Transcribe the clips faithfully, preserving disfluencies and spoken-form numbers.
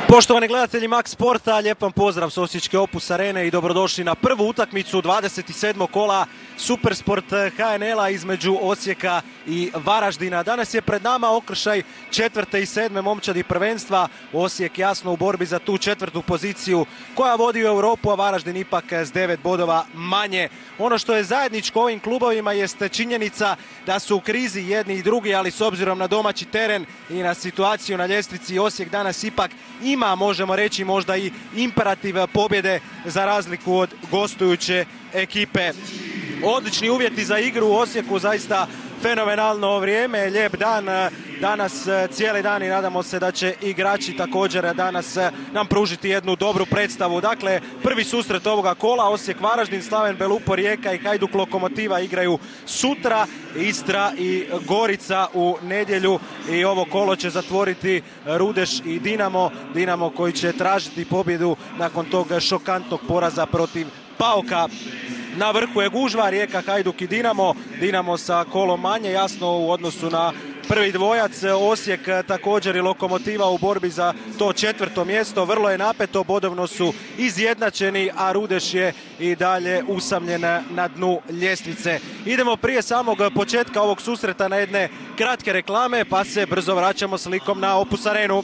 Poštovani gledatelji Max Sporta, lijep vam pozdrav s Osječke Opus Arene i dobrodošli na prvu utakmicu dvadeset sedmog kola Supersport H N L-a između Osijeka i Varaždina. Danas je pred nama okršaj četvrte i sedme momčadi prvenstva. Osijek jasno u borbi za tu četvrtu poziciju koja vodi u Europu, a Varaždin ipak s devet bodova manje. Ono što je zajedničko ovim klubovima jeste činjenica da su u krizi jedni i drugi, ali s obzirom na domaći teren i na situaciju na ljestvici, Osijek danas ipak ima, možemo reći, možda i imperativ pobjede za razliku od gostujuće ekipe. Odlični uvjeti za igru u Osijeku, zaista fenomenalno vrijeme, lijep dan danas cijeli dan i nadamo se da će igrači također danas nam pružiti jednu dobru predstavu. Dakle, prvi susret ovoga kola, Osijek Varaždin, Slaven Belupo Rijeka i Hajduk Lokomotiva igraju sutra, Istra i Gorica u nedjelju i ovo kolo će zatvoriti Rudeš i Dinamo. Dinamo koji će tražiti pobjedu nakon tog šokantnog poraza protiv Pauka. Na vrhu je gužva, Rijeka, Hajduk i Dinamo. Dinamo sa kolom manje, jasno u odnosu na prvi dvojac. Osijek također i Lokomotiva u borbi za to četvrto mjesto. Vrlo je napeto, bodovno su izjednačeni, a Rudeš je i dalje usamljen na dnu ljestvice. Idemo prije samog početka ovog susreta na jedne kratke reklame, pa se brzo vraćamo s likom na Opus Arenu.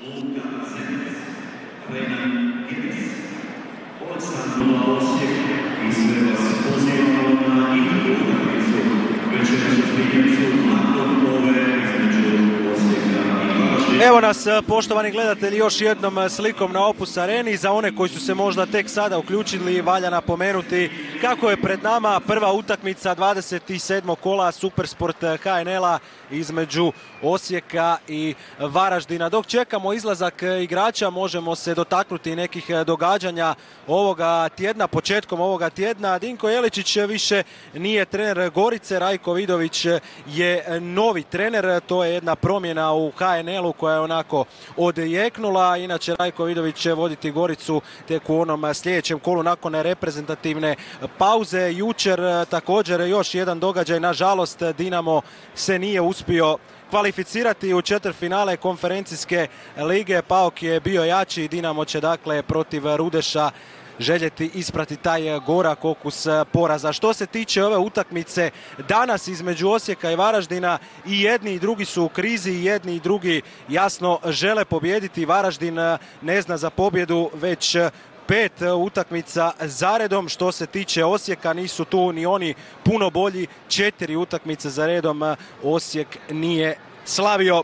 Evo nas, poštovani gledatelji, još jednom slikom na Opus Areni. Za one koji su se možda tek sada uključili, valja napomenuti kako je pred nama prva utakmica dvadeset sedmog kola Supersport H N L-a između Osijeka i Varaždina. Dok čekamo izlazak igrača, možemo se dotaknuti nekih događanja ovoga tjedna. Početkom ovoga tjedna Dinko Jeličić više nije trener Gorice, Rajko Vidović je novi trener. To je jedna promjena u H N L-u koja je onako odjeknula. Inače, Rajko Vidović će voditi Goricu tek u onom sljedećem kolu nakon reprezentativne pauze. Jučer također još jedan događaj, nažalost Dinamo se nije uspio kvalificirati u četvrtfinale konferencijske lige. Pauk je bio jači i Dinamo će dakle protiv Rudeša željeti isprati taj gorak okus poraza. Što se tiče ove utakmice danas između Osijeka i Varaždina, i jedni i drugi su u krizi, i jedni i drugi jasno žele pobijediti. Varaždin ne zna za pobjedu već pet utakmica zaredom. Što se tiče Osijeka, nisu tu ni oni puno bolji. Četiri utakmice za redom Osijek nije slavio.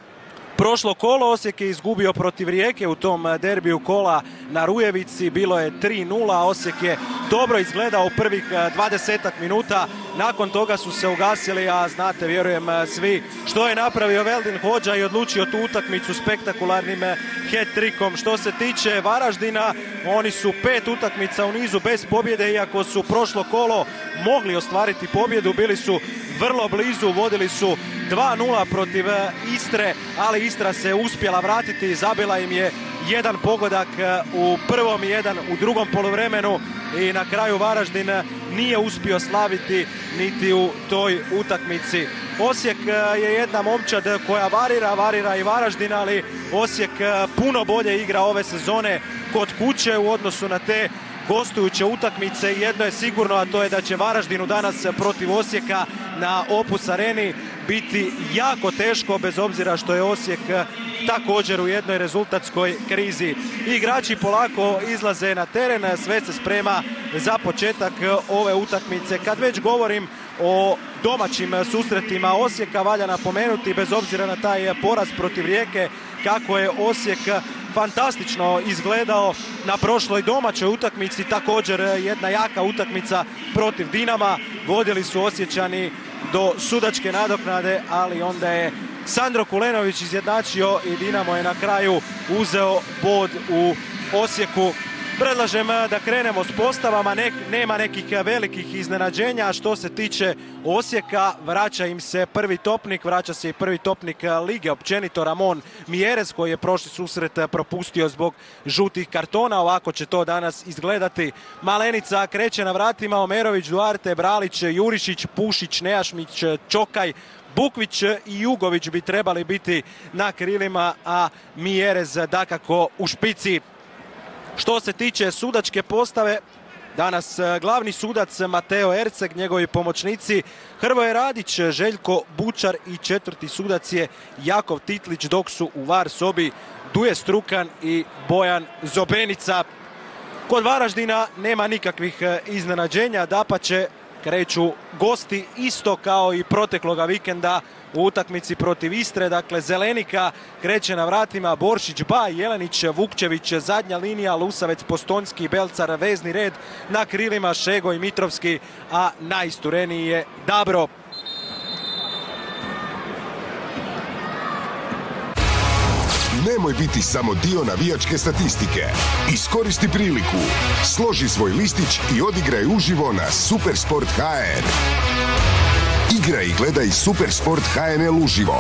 Prošlo kolo Osijek je izgubio protiv Rijeke u tom derbiju kola na Rujevici. Bilo je tri nula. Osijek je dobro izgledao u prvih dvadesetak minuta. Nakon toga su se ugasili, a znate, vjerujem svi, što je napravio Veldin Hodža i odlučio tu utakmicu spektakularnim hat-trikom. Što se tiče Varaždina, oni su pet utakmica u nizu bez pobjede, iako su prošlo kolo mogli ostvariti pobjedu. Bili su vrlo blizu, vodili su dva nula protiv Istre, ali Istra se uspjela vratiti i zabila im je jedan pogodak u prvom i jedan u drugom poluvremenu i na kraju Varaždin nije uspio slaviti niti u toj utakmici. Osijek je jedna momčad koja varira, varira i Varaždin, ali Osijek puno bolje igra ove sezone kod kuće u odnosu na te gostujuće utakmice. Jedno je sigurno, a to je da će Varaždinu danas protiv Osijeka na Opus Areni biti jako teško, bez obzira što je Osijek također u jednoj rezultatskoj krizi. Igrači polako izlaze na teren, sve se sprema za početak ove utakmice. Kad već govorim o domaćim susretima Osijeka, valja napomenuti, bez obzira na taj poraz protiv Rijeke, kako je Osijek fantastično izgledao na prošloj domaćoj utakmici. Također jedna jaka utakmica protiv Dinama. Vodili su Osječani do sudačke nadoknade, ali onda je Sandro Kulenović izjednačio i Dinamo je na kraju uzeo bod u Osijeku. Predlažem da krenemo s postavama, ne, nema nekih velikih iznenađenja. Što se tiče Osijeka, vraća im se prvi topnik, vraća se i prvi topnik lige, općenito Ramon Mjerez, koji je prošli susret propustio zbog žutih kartona. Ovako će to danas izgledati. Malenica kreće na vratima, Omerović, Duarte, Bralić, Jurišić, Pušić, Nejašmić, Čokaj, Bukvić i Jugović bi trebali biti na krilima, a Mjerez dakako u špici. Što se tiče sudačke postave, danas glavni sudac Mateo Erceg, njegovi pomoćnici Hrvoje Radić, Željko Bučar i četvrti sudac je Jakov Titlić, dok su u var sobi Duje Strukan i Bojan Zobenica. Kod Varaždina nema nikakvih iznenađenja, dapače kreću gosti isto kao i protekloga vikenda u utakmici protiv Istre. Dakle, Zelenika kreće na vratima, Boršić, Baj, Jelenić, Vukčević, zadnja linija, Lusavec, Postonski, Belcar, vezni red, na krilima Šego i Mitrovski, a najistureniji je Dabro. Nemoj biti samo dio navijačke statistike. Iskoristi priliku, složi svoj listić i odigraj uživo na Supersport ha er. Igraj i gledaj Supersport ha en el uživo.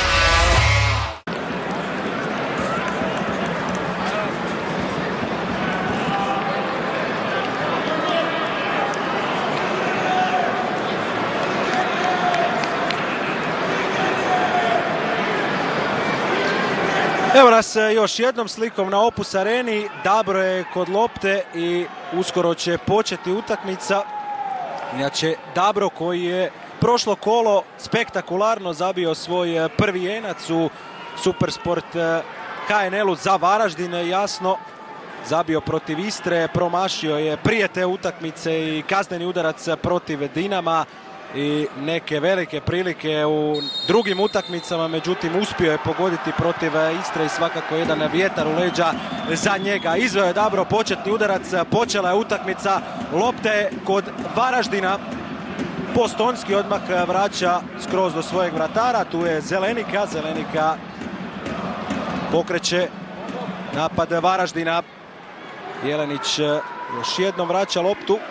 Evo nas još jednom slikom na Opus Areni. Dabro je kod lopte i uskoro će početi utakmica. Inače, Dabro koji je prošlo kolo spektakularno zabio svoj prvi jenac u Supersport ha en elu za Varaždin, jasno. Zabio protiv Istre, promašio je prije te utakmice i kazneni udarac protiv Dinama i neke velike prilike u drugim utakmicama, međutim uspio je pogoditi protiv Istre i svakako jedan vjetar u leđa za njega. Izveo je Dabro početni udarac, počela je utakmica, lopte kod Varaždina. Postonski odmah vraća skroz do svojeg vratara, tu je Zelenika, Zelenika pokreće napad Varaždina. Jelenić još jednom vraća loptu.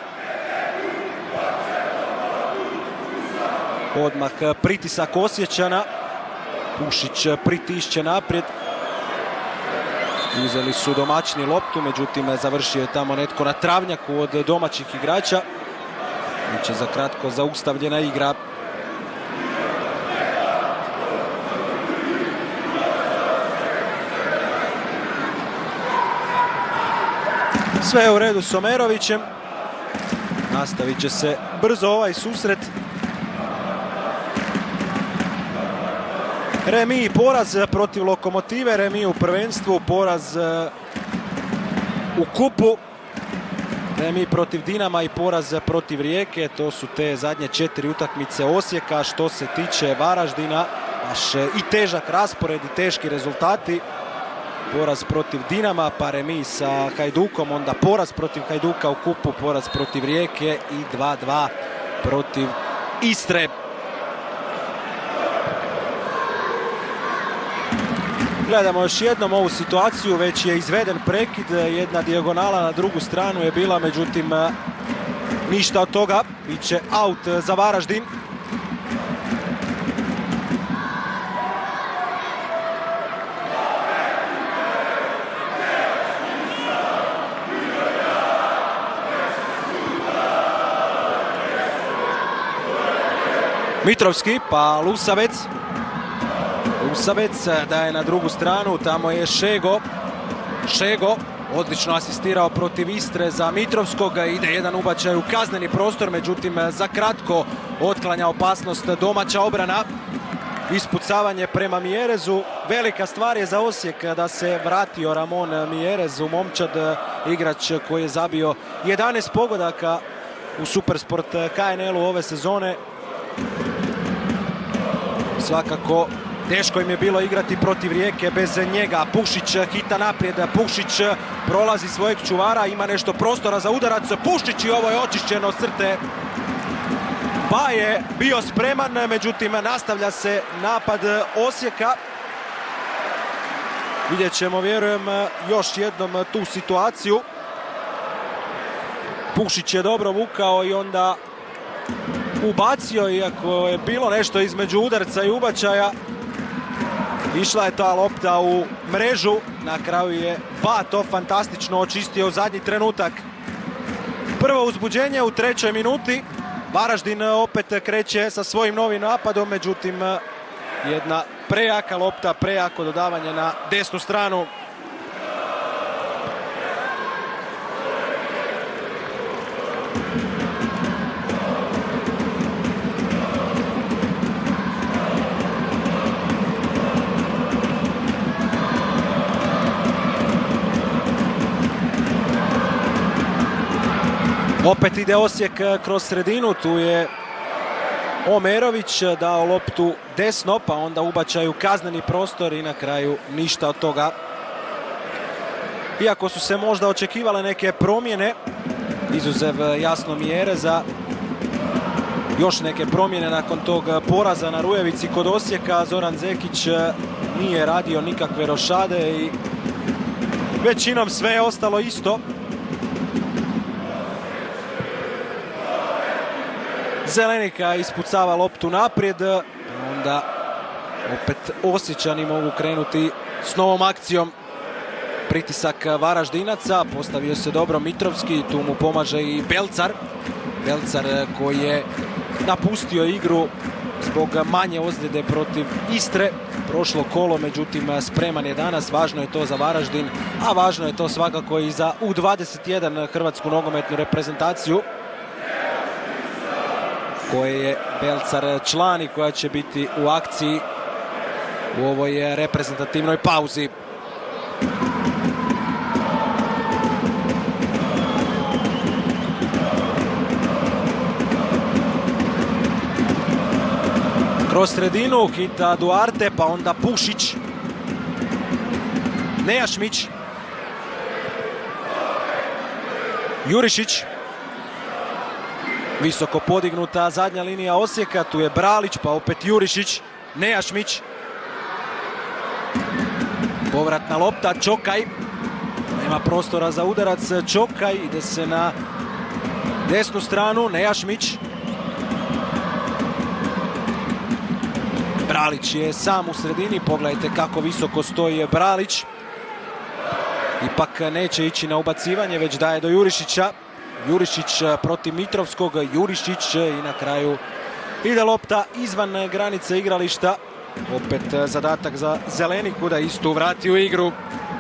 Odmah pritisak Osječana. Pušić pritišće naprijed. Uzeli su domaćini loptu, međutim završio je tamo netko na travnjaku od domaćih igrača. Biće za kratko zaustavljena igra. Sve je u redu s Omerovićem. Nastavit će se brzo ovaj susret. Remi i poraz protiv Lokomotive, remi u prvenstvu, poraz u kupu. Remi protiv Dinama i poraz protiv Rijeke, to su te zadnje četiri utakmice Osijeka. Što se tiče Varaždina, baš i težak raspored i teški rezultati. Poraz protiv Dinama, pa remi sa Hajdukom, onda poraz protiv Hajduka u kupu, poraz protiv Rijeke i dva dva protiv Istre. Gledamo još jednom ovu situaciju, već je izveden prekid, jedna dijagonala na drugu stranu je bila, međutim ništa od toga, biće aut za Varaždin. Mitrovski, pa Lusavec. Lusavec daje na drugu stranu, tamo je Šego. Šego odlično asistirao protiv Istre za Mitrovskog, ide jedan ubačaj u kazneni prostor, međutim za kratko otklanja opasnost domaća obrana. Ispucavanje prema Mjerezu, velika stvar je za Osijek da se vratio Ramon Mjerez u momčad, igrač koji je zabio jedanaest pogodaka u Supersport ha en elu ove sezone. Svakako teško im je bilo igrati protiv Rijeke bez njega. Pušić hita naprijed, Pušić prolazi svojeg čuvara, ima nešto prostora za udarac, Pušić i ovo je očišćeno s crte. Pa je bio spreman, međutim nastavlja se napad Osijeka. Vidjet ćemo, vjerujem, još jednom tu situaciju. Pušić je dobro vukao i onda ubacio, iako je bilo nešto između udarca i ubačaja. Išla je ta lopta u mrežu, na kraju je Ba to fantastično očistio u zadnji trenutak. Prvo uzbuđenje u trećoj minuti. Varaždin opet kreće sa svojim novim napadom, međutim jedna prejaka lopta, prejako dodavanje na desnu stranu. Opet ide Osijek kroz sredinu, tu je Omerović dao loptu desno, pa onda ubačaju kazneni prostor i na kraju ništa od toga. Iako su se možda očekivale neke promjene, izuzev jasno Mjere za još neke promjene nakon tog poraza na Rujevici kod Osijeka, Zoran Zekić nije radio nikakve rošade i većinom sve je ostalo isto. Zelenika ispucava loptu naprijed, onda opet Osječani mogu krenuti s novom akcijom. Pritisak Varaždinaca, postavio se dobro Mitrovski, tu mu pomaže i Belcar. Belcar koji je napustio igru zbog manje ozljede protiv Istre prošlo kolo, međutim spreman je danas, važno je to za Varaždin, a važno je to svakako i za U dvadeset jedan hrvatsku nogometnu reprezentaciju, koje je Belcar član i koja će biti u akciji u ovoj reprezentativnoj pauzi. Kroz sredinu hita Duarte, pa onda Pušić. Nejašmić. Jurišić. Visoko podignuta zadnja linija Osijeka, tu je Bralić, pa opet Jurišić, Nejašmić. Povratna lopta, Čokaj. Nema prostora za udarac, Čokaj, ide se na desnu stranu, Nejašmić. Bralić je sam u sredini, pogledajte kako visoko stoji Bralić. Ipak neće ići na ubacivanje, već daje do Jurišića. Jurišić protiv Mitrovskog, Jurišić i na kraju ide lopta izvan granice igrališta. Opet zadatak za Zeleniku da istu vrati u igru.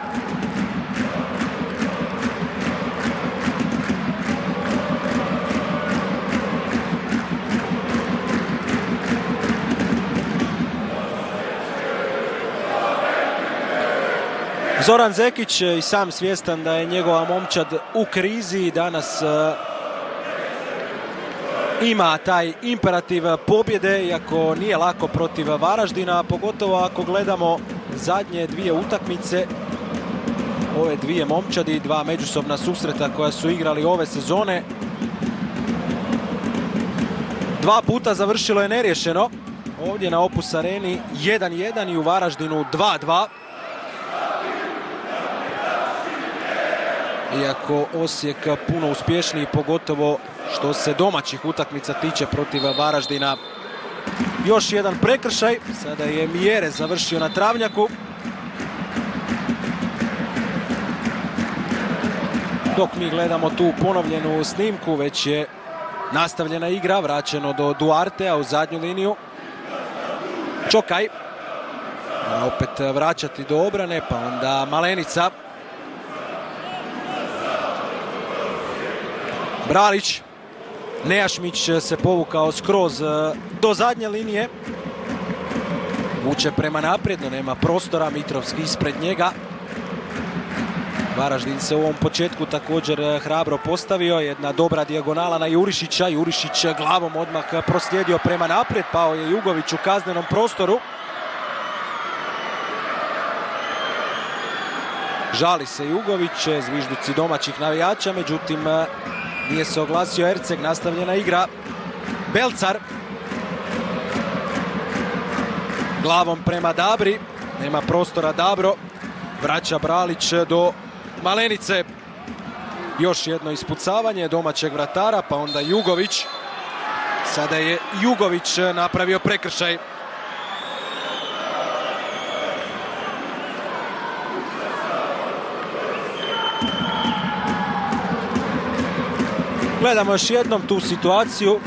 Zoran Zekić i sam svjestan da je njegova momčad u krizi i danas uh, ima taj imperativ pobjede, iako nije lako protiv Varaždina, pogotovo ako gledamo zadnje dvije utakmice, ove dvije momčadi i dva međusobna susreta koja su igrali ove sezone. Dva puta završilo je neriješeno, ovdje na Opus Areni jedan jedan i u Varaždinu dva dva. Iako Osijek puno uspješniji, pogotovo što se domaćih utakmica tiče protiv Varaždina. Još jedan prekršaj, sada je Mjere završio na travnjaku. Dok mi gledamo tu ponovljenu snimku, već je nastavljena igra, vraćeno do Duartea u zadnju liniju. Čokaj, opet vraćati do obrane, pa onda Malenica. Bralić, Nejašmić se povukao skroz do zadnje linije. Vuče prema naprijed, no nema prostora, Mitrovski ispred njega. Varaždin se u ovom početku također hrabro postavio, jedna dobra dijagonala na Jurišića. Jurišić glavom odmah proslijedio prema naprijed, pao je Jugović u kaznenom prostoru. Žali se Jugović, zvižduci domaćih navijača, međutim nije se oglasio Erceg, nastavljena igra. Belcar. Glavom prema Dabri, nema prostora Dabro. Vraća Bralić do Malenice. Još jedno ispucavanje domaćeg vratara, pa onda Jugović. Sada je Jugović napravio prekršaj. Gledamo još jednom tu situaciju.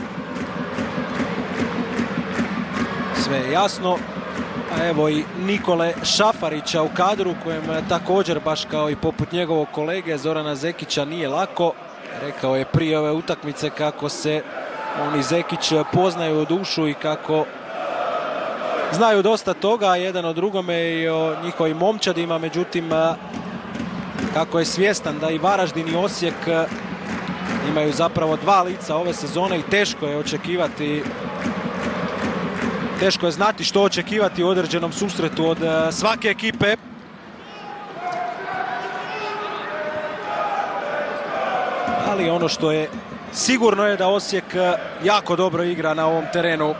Sve je jasno. A evo i Nikole Šafarića u kadru, kojem također, baš kao i poput njegovog kolege Zorana Zekića, nije lako. Rekao je prije ove utakmice kako se on i Zekić poznaju u dušu i kako znaju dosta toga jedan o drugome i o njihovim momčadima. Međutim, kako je svjestan da i Varaždin i Osijek imaju zapravo dva lica ove sezone i teško je očekivati, teško je znati što očekivati u određenom susretu od svake ekipe. Ali ono što je sigurno je da Osijek jako dobro igra na ovom terenu.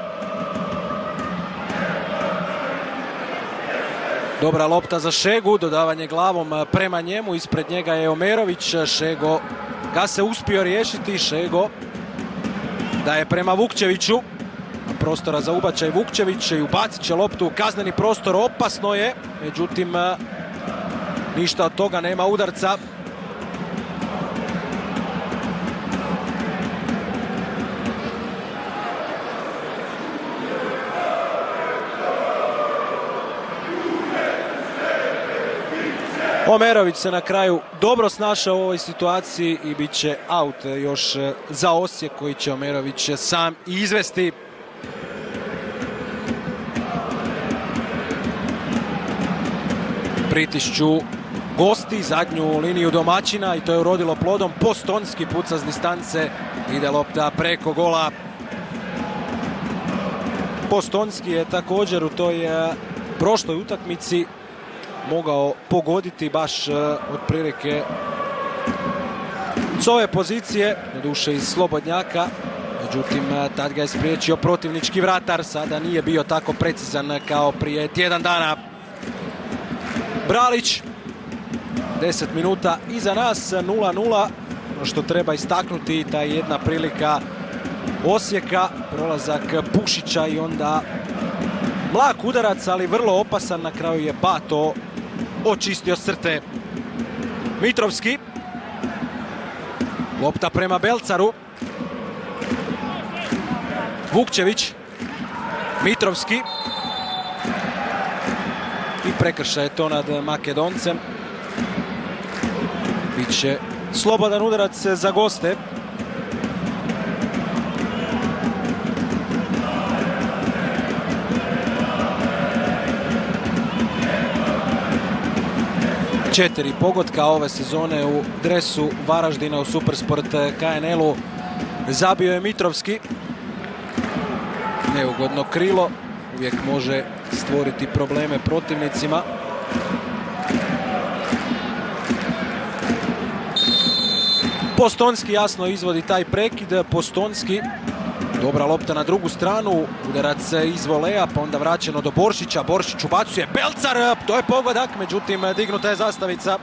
Dobra lopta za Šegu, dodavanje glavom prema njemu, ispred njega je Omerović. Šego ga se uspio riješiti, Šego daje prema Vukčeviću. Prostora za ubačaj Vukčević i ubacit će loptu u kazneni prostor, opasno je, međutim ništa od toga, nema udarca. Omerović se na kraju dobro snašao u ovoj situaciji i bit će aut još za Osijek, koji će Omerović sam i izvesti. Pritišću gosti zadnju liniju domaćina i to je urodilo plodom. Postonski puca s distance, ide lopta preko gola. Postonski je također u toj prošloj utakmici mogao pogoditi baš otprilike s ove pozicije, doduše iz slobodnjaka. Međutim, tad ga je spriječio protivnički vratar, sada nije bio tako precizan kao prije tjedan dana. Bralić, deset minuta iza nas, nula nula. Ono što treba istaknuti, ta jedna prilika Osijeka, prolazak Pušića i onda mlak udarac, ali vrlo opasan. Na kraju je Bato očistio s crte. Mitrovski, lopta prema Belcaru. Vukčević, Mitrovski. I prekršaj je to nad Makedoncem. Biće slobodan udarac za goste. Četiri pogotka ove sezone u dresu Varaždina u Supersport K N L-u zabio je Mitrovski. Neugodno krilo, uvijek može stvoriti probleme protivnicima. Postonski jasno izvodi taj prekid. Postonski, dobra lopta na drugu stranu, udarac iz volea, pa onda vraćeno do Boršića. Boršić ubacuje, Belcar, to je pogodak, međutim dignuta je zastavica.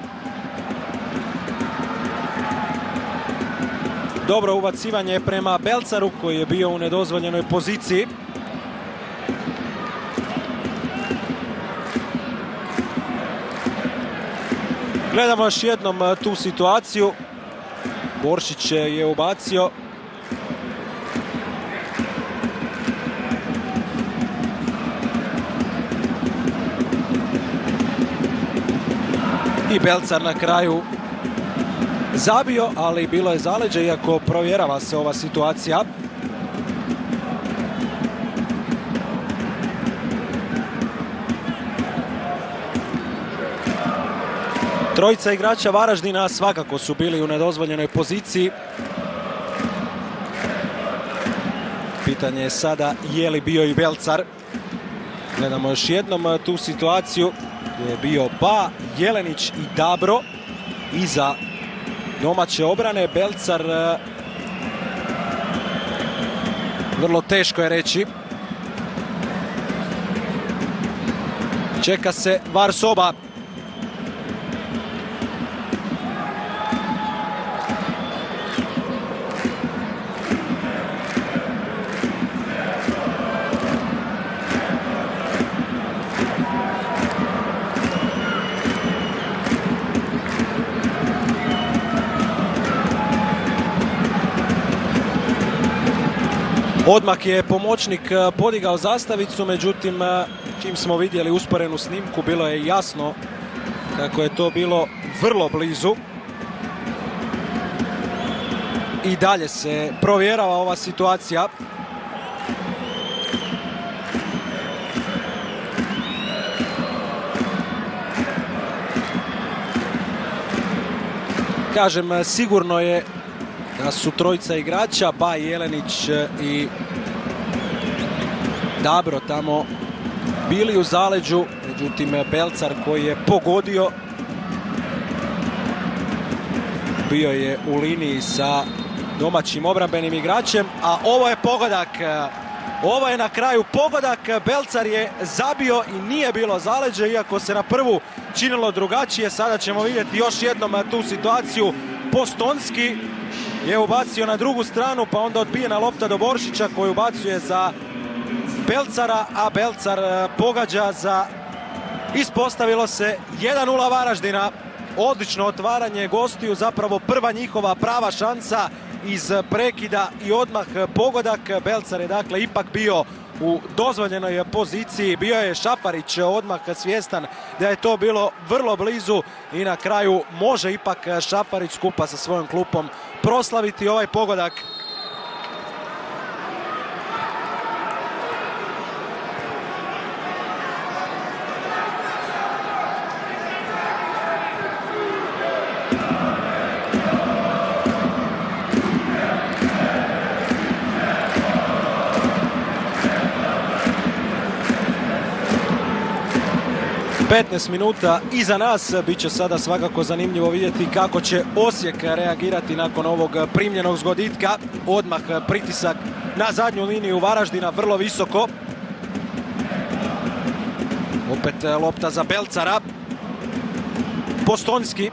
Dobro ubacivanje prema Belcaru, koji je bio u nedozvoljenoj poziciji. Gledamo još jednom tu situaciju. Boršić je ubacio. I Belcar na kraju zabio, ali bilo je zaleđe, iako provjerava se ova situacija. Trojica igrača Varaždina svakako su bili u nedozvoljenoj poziciji. Pitanje je sada je li bio i Belcar. Gledamo još jednom tu situaciju. Tu je bio Ba, Jelenić i Dabro iza domaće obrane. Belcar, vrlo teško je reći. Čeka se var soba. Odmah je pomoćnik podigao zastavicu, međutim čim smo vidjeli usporenu snimku bilo je jasno kako je to bilo vrlo blizu. I dalje se provjerava ova situacija. Kažem, sigurno je da su trojica igrača, Baj, Jelenić i Dabro tamo bili u zaleđu, međutim Belcar koji je pogodio bio je u liniji sa domaćim obrambenim igračem, a ovo je pogodak. Ovo je na kraju pogodak, Belcar je zabio i nije bilo zaleđe, iako se na prvu činilo drugačije. Sada ćemo vidjeti još jednom tu situaciju. Postonski je ubacio na drugu stranu, pa onda odbijena lopta do Boršića koji ubacuje za Belcara, a Belcar pogađa za, ispostavilo se, jedan nula Varaždina. Odlično otvaranje gostiju, zapravo prva njihova prava šansa iz prekida i odmah pogodak. Belcar je dakle ipak bio u dozvoljenoj poziciji, bio je Šafarić odmah svjestan da je to bilo vrlo blizu i na kraju može ipak Šafarić skupa sa svojom klupom proslaviti ovaj pogodak. petnaest minuta iza nas, bit će sada svakako zanimljivo vidjeti kako će Osijek reagirati nakon ovog primljenog zgoditka. Odmah pritisak na zadnju liniju Varaždina, vrlo visoko. Opet lopta za Belcara. Postonski.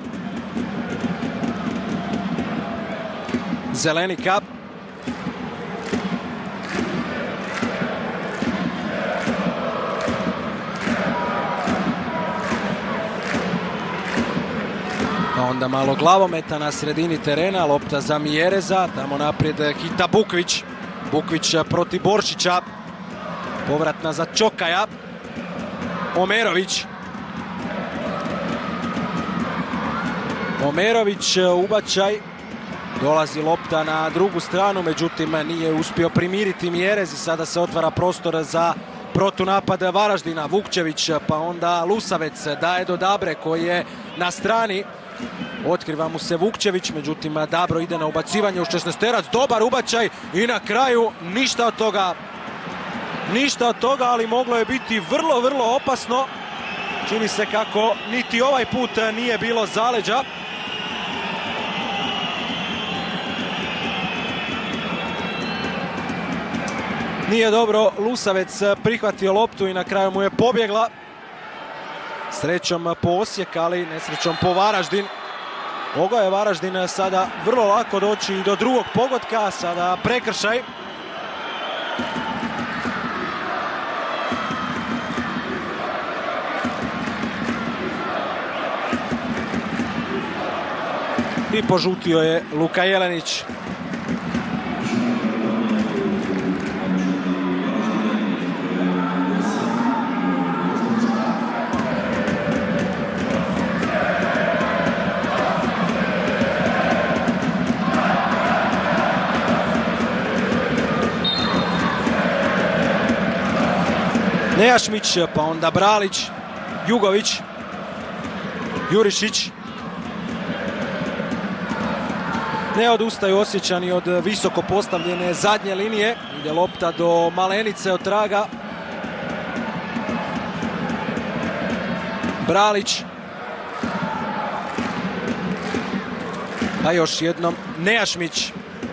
Zelenika. Onda malo glavometa na sredini terena, lopta za Mjereza, tamo naprijed hita Bukvić. Bukvić protiv Boršića, povratna za Čokaja. Omerović. Omerović ubačaj, dolazi lopta na drugu stranu, međutim nije uspio primiriti Mjerez i sada se otvara prostor za protunapad Varaždina. Vukčević, pa onda Lusavec daje do Dabre koji je na strani. Otkriva mu se Vukčević, međutim Dabro ide na ubacivanje u šesnaesterac, dobar ubačaj i na kraju ništa od toga. Ništa od toga, ali moglo je biti vrlo, vrlo opasno. Čini se kako niti ovaj put nije bilo zaleđa. Nije dobro Lusavec prihvatio loptu i na kraju mu je pobjegla. Srećom po Osijek, ali nesrećom po Varaždin. Mogao je Varaždin sada vrlo lako doći do drugog pogotka, sada prekršaj. I požutio je Luka Jelenić. Nejašmić, pa onda Bralić, Jugović, Jurišić. Ne odustaju Osječani od visoko postavljene zadnje linije. Ide lopta do Malenice od traga. Bralić. A još jednom Nejašmić.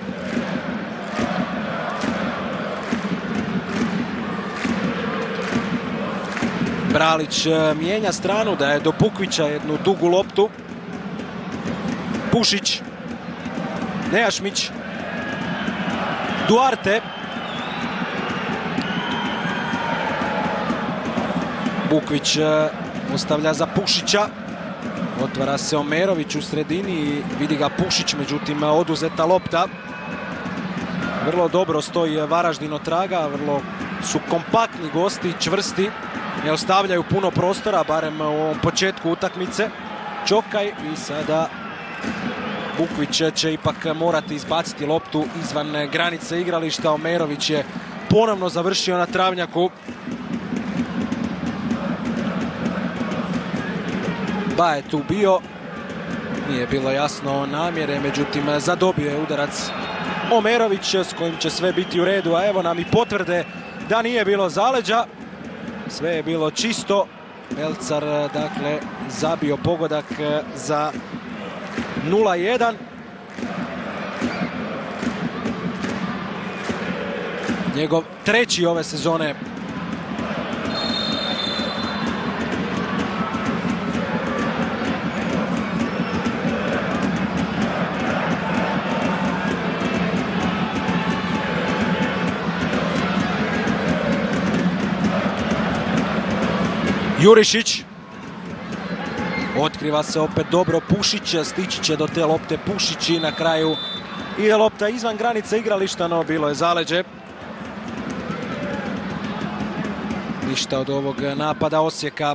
Bralić mijenja stranu, daje do Bukvića jednu dugu loptu. Pušić. Nejašmić. Duarte. Bukvić ostavlja za Pušića. Otvara se Omerović u sredini i vidi ga Pušić, međutim oduzeta lopta. Vrlo dobro stoji Varaždin od traga, vrlo su kompaktni gosti, čvrsti, ne ostavljaju puno prostora, barem u ovom početku utakmice. Čokaj i sada Bukvić će ipak morati izbaciti loptu izvan granice igrališta. Omerović je ponovno završio na travnjaku. Ba je tu bio, nije bilo jasno namjere, međutim zadobio je udarac Omerović s kojim će sve biti u redu, a evo nam i potvrde da nije bilo zaleđa. Sve je bilo čisto. Belcar, dakle, zabio pogodak za nula jedan. Njegov treći ove sezone. Jurišić. Otkriva se opet dobro Pušić, stići će do te lopte Pušić i na kraju ide lopta izvan granice igrališta, no bilo je zaleđe. Ništa od ovog napada Osijeka.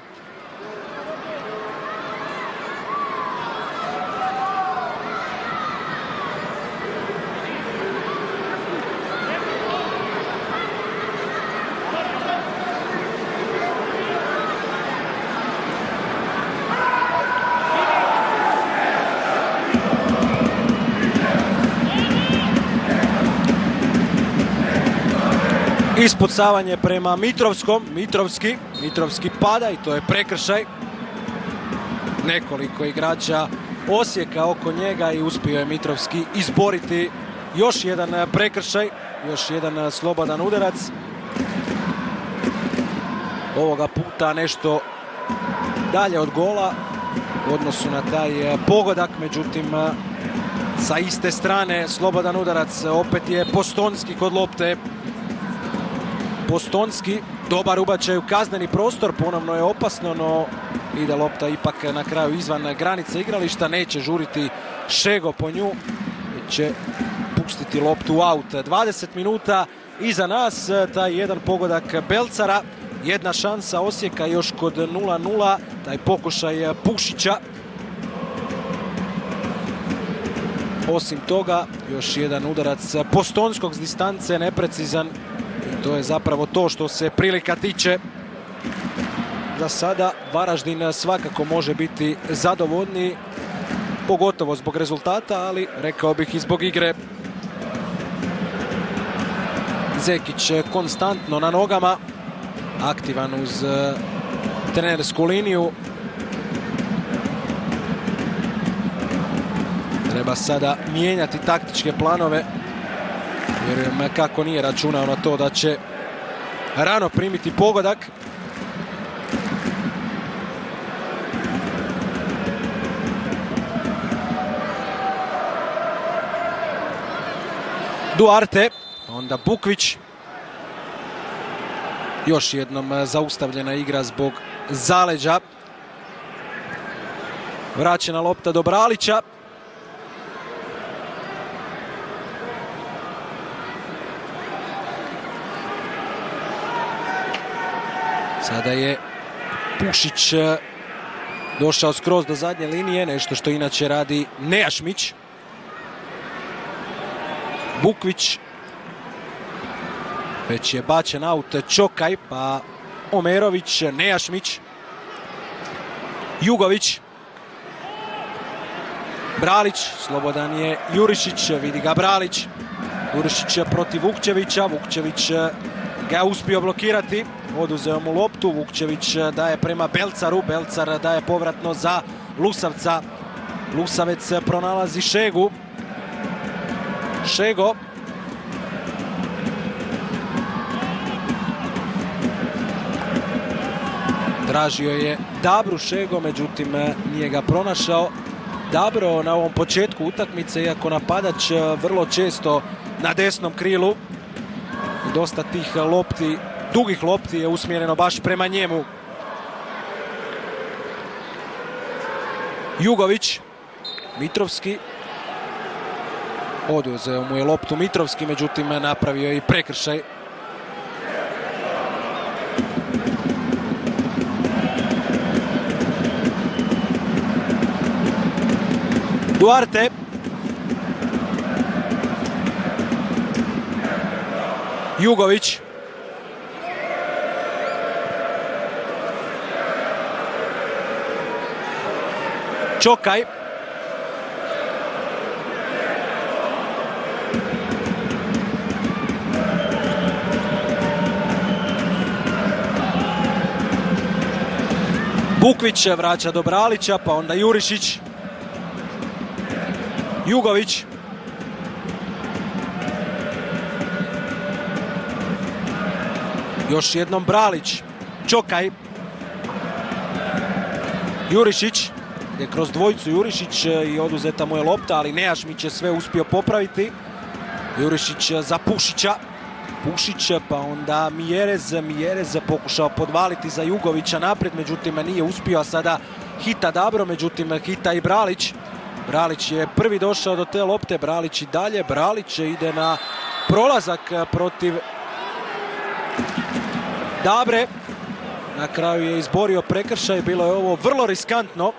Ispucavanje prema Mitrovskom, Mitrovski, Mitrovski pada i to je prekršaj. Nekoliko igrača Osijeka oko njega i uspio je Mitrovski izboriti još jedan prekršaj, još jedan slobodan udarac. Ovoga puta nešto dalje od gola u odnosu na taj pogodak, međutim sa iste strane slobodan udarac opet je Postonski kod lopte. Postonski, dobar ubačaj u kazneni prostor, ponovno je opasno, no ide lopta ipak na kraju izvan granice igrališta, neće žuriti Šego po nju, će pustiti loptu u aut. dvadeset minuta iza nas, taj jedan pogodak Belcara, jedna šansa Osijeka još kod nula nula, taj pokušaj Pušića. Osim toga, još jedan udarac Postonskog s distance, neprecizan. To je zapravo to što se prilika tiče. Za sada Varaždin svakako može biti zadovoljniji, pogotovo zbog rezultata, ali rekao bih i zbog igre. Zekić konstantno na nogama, aktivan uz trenersku liniju. Treba sada mijenjati taktičke planove. Vjerujem kako nije računao na to da će rano primiti pogodak. Duarte, onda Bukvić. Još jednom zaustavljena igra zbog zaleđa. Vraćena lopta do Bralića. Sada je Pušić došao skroz do zadnje linije, nešto što inače radi Nejašmić. Bukvić. Već je bačen aut Čokaj, pa Omerović, Nejašmić. Jugović. Bralić, slobodan je Jurišić, vidi ga Bralić. Jurišić protiv Vukčevića, Vukčević ga je uspio blokirati. Oduzeo mu loptu, Vukčević daje prema Belcaru, Belcar daje povratno za Lusavca. Lusavec pronalazi Šegu. Šego. Tražio je Dabru Šego, međutim nije ga pronašao. Dabro na ovom početku utakmice, iako napadač vrlo često na desnom krilu. Dosta tih lopti, dugih lopti je usmjereno baš prema njemu. Jugović, Mitrovski. Oduzeo mu je loptu Mitrovski, međutim napravio je i prekršaj. Duarte. Jugović. Čokaj. Bukvić vraća do Bralića, pa onda Jurišić. Jugović. Još jednom Bralić. Čokaj. Jurišić. Je kroz dvojicu Jurišić i oduzeta mu je lopta, ali Nejašmić je sve uspio popraviti. Jurišić za Pušića. Pušić, pa onda Mjerez. Mjerez pokušao podvaliti za Jugovića naprijed, međutim nije uspio, a sada hita Dabro, međutim hita i Bralić. Bralić je prvi došao do te lopte, Bralić i dalje. Bralić ide na prolazak protiv Dabre. Na kraju je izborio prekršaj, bilo je ovo vrlo riskantno.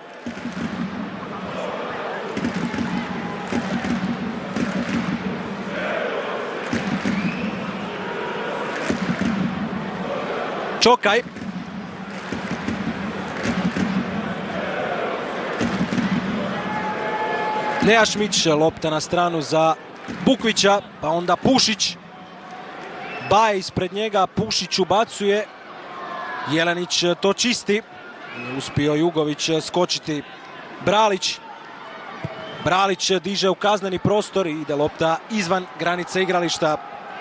Čokaj. Nejašmić, lopta na stranu za Bukvića, pa onda Pušić. Baje ispred njega, Pušić ubacuje. Jelenić to čisti. Uspio Jugović skočiti. Bralić. Bralić diže u kazneni prostor i ide lopta izvan granice igrališta.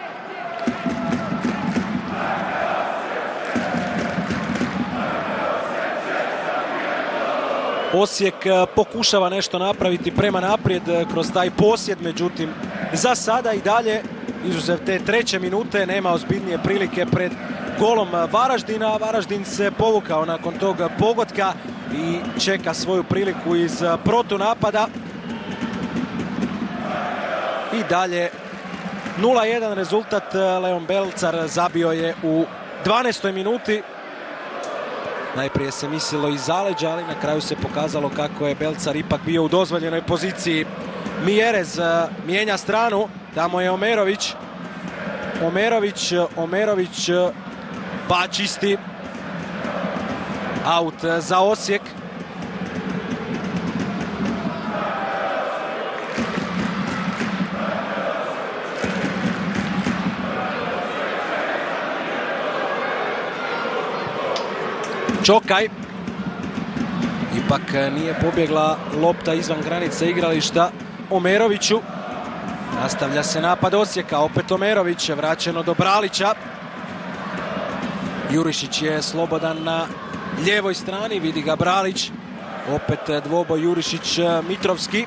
Osijek pokušava nešto napraviti prema naprijed kroz taj posjed, međutim za sada i dalje, izuzev te treće minute, nema ozbiljnije prilike pred golom Varaždina. Varaždin se povukao nakon tog pogotka i čeka svoju priliku iz protunapada. I dalje nula jedan rezultat. Leon Belcar zabio je u dvanaestoj minuti. Najprije se mislilo iz zaleđa, ali na kraju se pokazalo kako je Belcar ipak bio u dozvoljenoj poziciji. Mjerez mijenja stranu, tamo je Omerović. Omerović, Omerović pa čisti. Aut za Osijek. Čokaj. Ipak nije pobjegla lopta izvan granice igrališta Omeroviću. Nastavlja se napad Osijeka, opet Omerović, vraćeno do Bralića. Jurišić je slobodan na lijevoj strani, vidi ga Bralić. Opet dvoboj Jurišić-Mitrovski.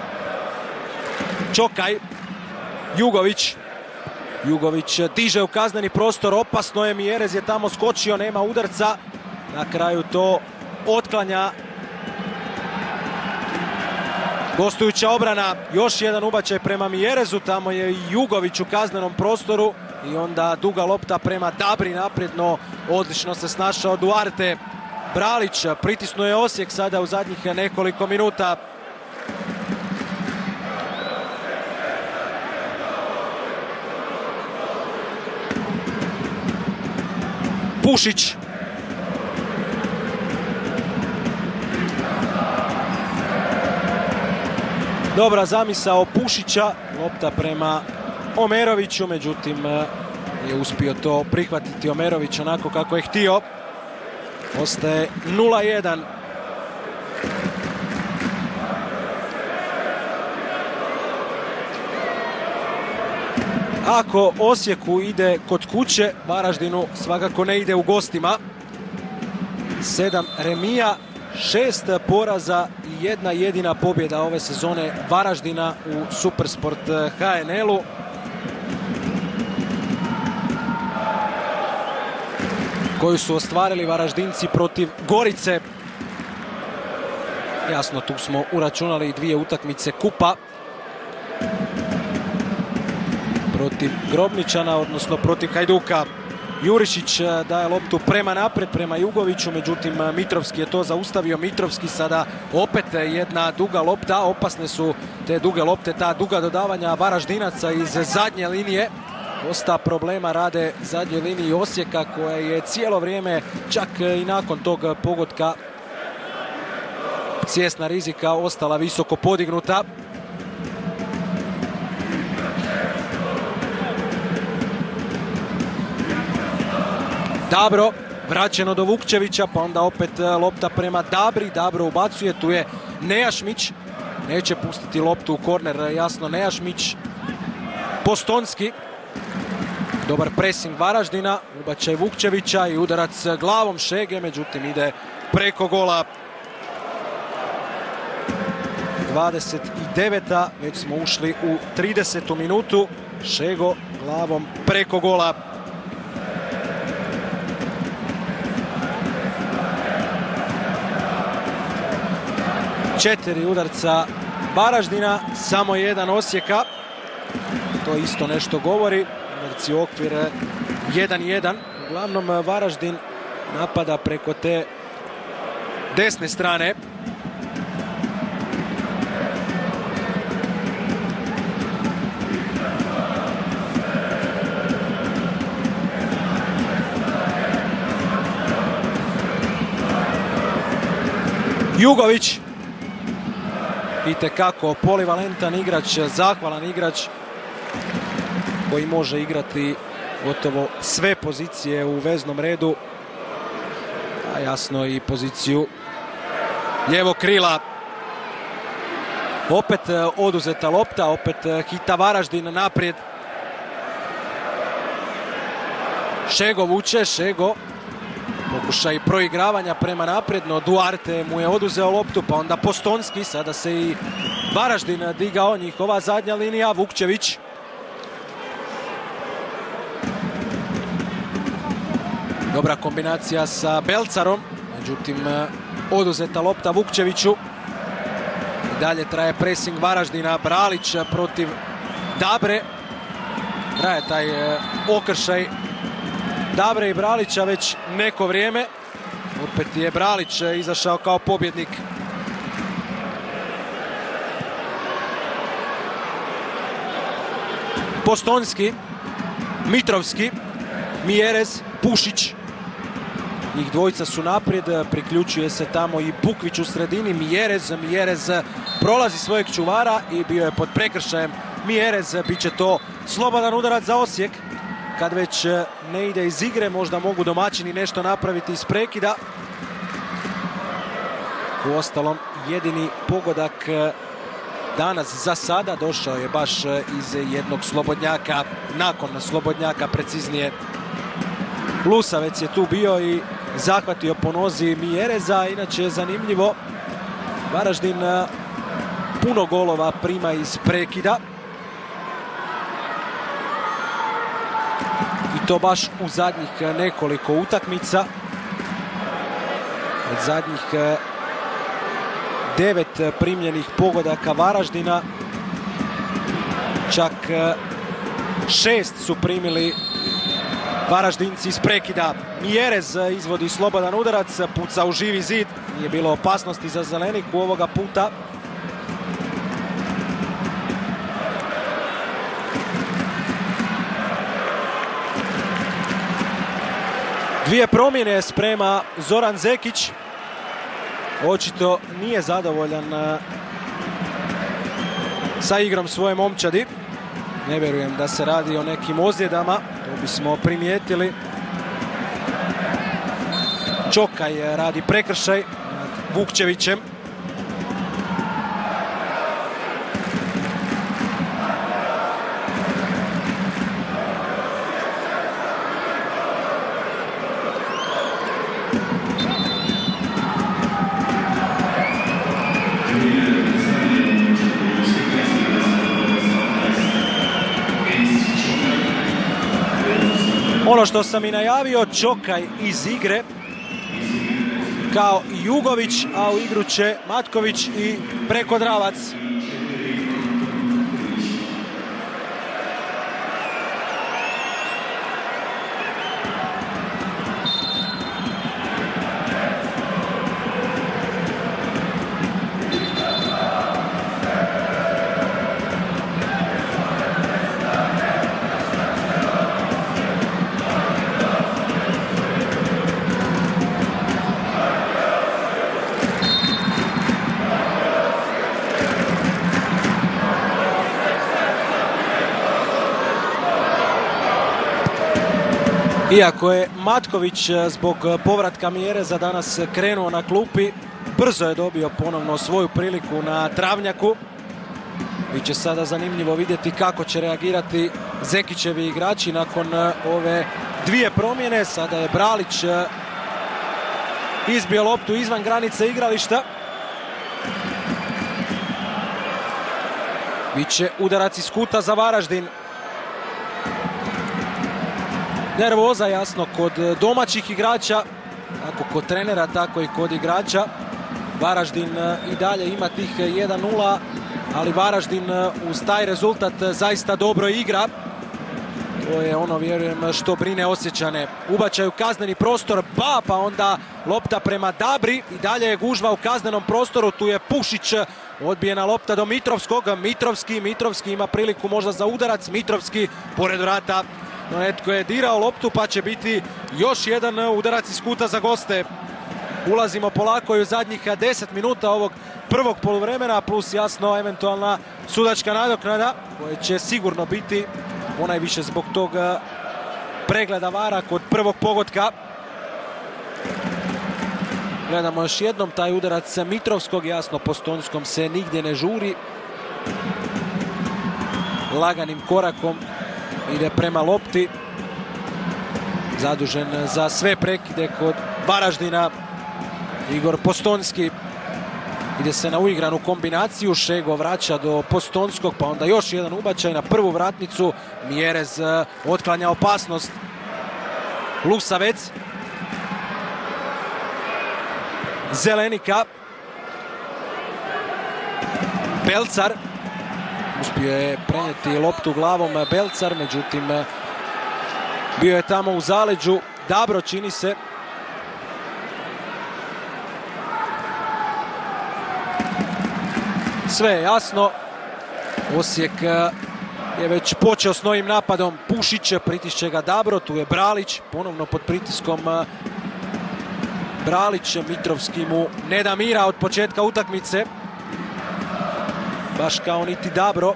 Čokaj. Jugović. Jugović diže u kazneni prostor, opasno je, Mjerez je tamo skočio, nema udarca. Na kraju to otklanja gostujuća obrana. Još jedan ubačaj prema Mjerezu, tamo je Jugović u kaznenom prostoru i onda duga lopta prema Dabri naprijed, no odlično se snašao Duarte. Bralić, pritisnuo je Osijek sada u zadnjih nekoliko minuta. Pušić. Dobra zamisao Pušića, lopta prema Omeroviću, međutim je uspio to prihvatiti Omerović onako kako je htio. Ostaje nula jedan. Ako Osijeku ide kod kuće, Varaždinu svakako ne ide u gostima. Sedam remija, šest poraza i jedna jedina pobjeda ove sezone Varaždina u Supersport H N L-u. Koju su ostvarili Varaždinci protiv Gorice. Jasno, tu smo uračunali i dvije utakmice kupa. protiv Grobničana, odnosno protiv Hajduka. Jurišić daje loptu prema naprijed, prema Jugoviću, međutim Mitrovski je to zaustavio. Mitrovski sada opet jedna duga lopta, opasne su te duge lopte, ta duga dodavanja Varaždinaca iz zadnje linije. Dosta problema rade zadnjoj liniji Osijeka, koja je cijelo vrijeme, čak i nakon tog pogotka, svjesna rizika, ostala visoko podignuta. Dabro, vraćeno do Vukčevića, pa onda opet lopta prema Dabri. Dabro ubacuje, tu je Nejašmić. Neće pustiti loptu u korner, jasno Nejašmić. Postonski. Dobar pressing Varaždina, ubačaj Vukčevića i udarac glavom Šege, međutim ide preko gola. dvadeset deveta, već smo ušli u tridesetu minutu. Šego glavom preko gola. Četiri udarca Varaždina, samo jedan Osijeka. To isto nešto govori. Udarci u okvir jedan jedan. Uglavnom Varaždin napada preko te desne strane. Jugović, itekako polivalentan igrač, zahvalan igrač koji može igrati gotovo sve pozicije u veznom redu, a jasno i poziciju lijevog krila. Opet oduzeta lopta, opet hita Varaždin naprijed. Šego vuče, Šego. Pokušaj proigravanja prema naprijed, no Duarte mu je oduzeo loptu, pa onda Postonski, sada se i Varaždin digao, njihova zadnja linija, Vukčević. Dobra kombinacija sa Belcarom, međutim oduzeta lopta Vukčeviću. I dalje traje pressing Varaždina, Bralić protiv Dabre. Traje taj okršaj Dabre i Bralića već neko vrijeme. Opet je Bralić izašao kao pobjednik. Postonski, Mitrovski, Mjerez, Pušić. Njih dvojica su naprijed, priključuje se tamo i Bukvić u sredini. Mjerez, Mjerez prolazi svojeg čuvara i bio je pod prekršajem. Mjerez, bit će to slobodan udarac za Osijek. Kad već ne ide iz igre, možda mogu domaćini nešto napraviti iz prekida. Uostalom, jedini pogodak danas za sada došao je baš iz jednog slobodnjaka, nakon slobodnjaka preciznije. Lusavec je tu bio i zahvatio po nozi Mjereza. Inače je zanimljivo, Varaždin puno golova prima iz prekida. I to baš u zadnjih nekoliko utakmica. Od zadnjih devet primljenih pogodaka Varaždina, čak šest su primili Varaždinci iz prekida. Mjerez izvodi slobodan udarac, puca u živi zid. Nije bilo opasnosti za Zeleniku ovoga puta. Dvije promjene sprema Zoran Zekić. Očito nije zadovoljan sa igrom svoje momčadi. Ne vjerujem da se radi o nekim ozljedama, to bismo primijetili. Čokaj radi prekršaj nad Vukčevićem. Ono što sam i najavio, Čokaj iz igre kao i Jugović, a u igru će Matković i Prekodravac. Iako je Matković zbog povratka Mjere za danas krenuo na klupi, brzo je dobio ponovno svoju priliku na travnjaku. Biće sada zanimljivo vidjeti kako će reagirati Zekićevi igrači nakon ove dvije promjene. Sada je Bralić izbio loptu izvan granice igrališta. Biće udarac iz kuta za Varaždin. Nervoza jasno kod domaćih igrača, kako kod trenera, tako i kod igrača. Varaždin i dalje ima tih jedan nula, ali Varaždin uz taj rezultat zaista dobro igra. To je ono, vjerujem, što brine Osječane. Ubačaju kazneni prostor, ba, pa onda lopta prema Dabri. I dalje je gužva u kaznenom prostoru, tu je Pušić, odbijena lopta do Mitrovskog. Mitrovski, Mitrovski ima priliku možda za udarac. Mitrovski pored vrata. No, netko je dirao loptu, pa će biti još jedan udarac iz kuta za goste. Ulazimo polako i u zadnjih deset minuta ovog prvog poluvremena, plus jasno eventualna sudačka nadoknada, koja će sigurno biti ponajviše zbog tog pregleda vara kod prvog pogotka. Gledamo još jednom taj udarac Mitrovskog, jasno po Stonjskom se nigdje ne žuri. Laganim korakom ide prema lopti. Zadužen za sve prekide kod Varaždina Igor Postonjski. Ide se na uigranu kombinaciju. Šego vraća do Postonskog, pa onda još jedan ubačaj na prvu vratnicu. Mjerez otklanja opasnost. Lusavec. Zelenika. Belcar. Uspio je prenijeti loptu glavom Belcar, međutim bio je tamo u zaleđu. Dabro, čini se. Sve je jasno. Osijek je već počeo s novim napadom. Pušić, pritišće ga Dabro, tu je Bralić, ponovno pod pritiskom Bralić. Mitrovski mu ne da mira od početka utakmice. Baš kao niti Dabro.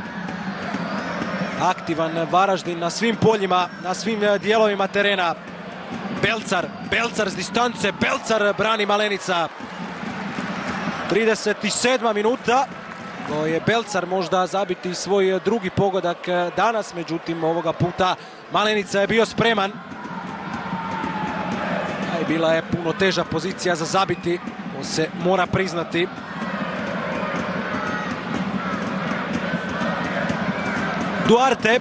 Aktivan Varaždin na svim poljima, na svim dijelovima terena. Belcar, Belcar s distance, Belcar brani Malenica. trideset sedma minuta. To je Belcar možda zabiti svoj drugi pogodak danas, međutim ovoga puta Malenica je bio spreman. A bila je puno teža pozicija za zabiti, to se mora priznati. Duarte.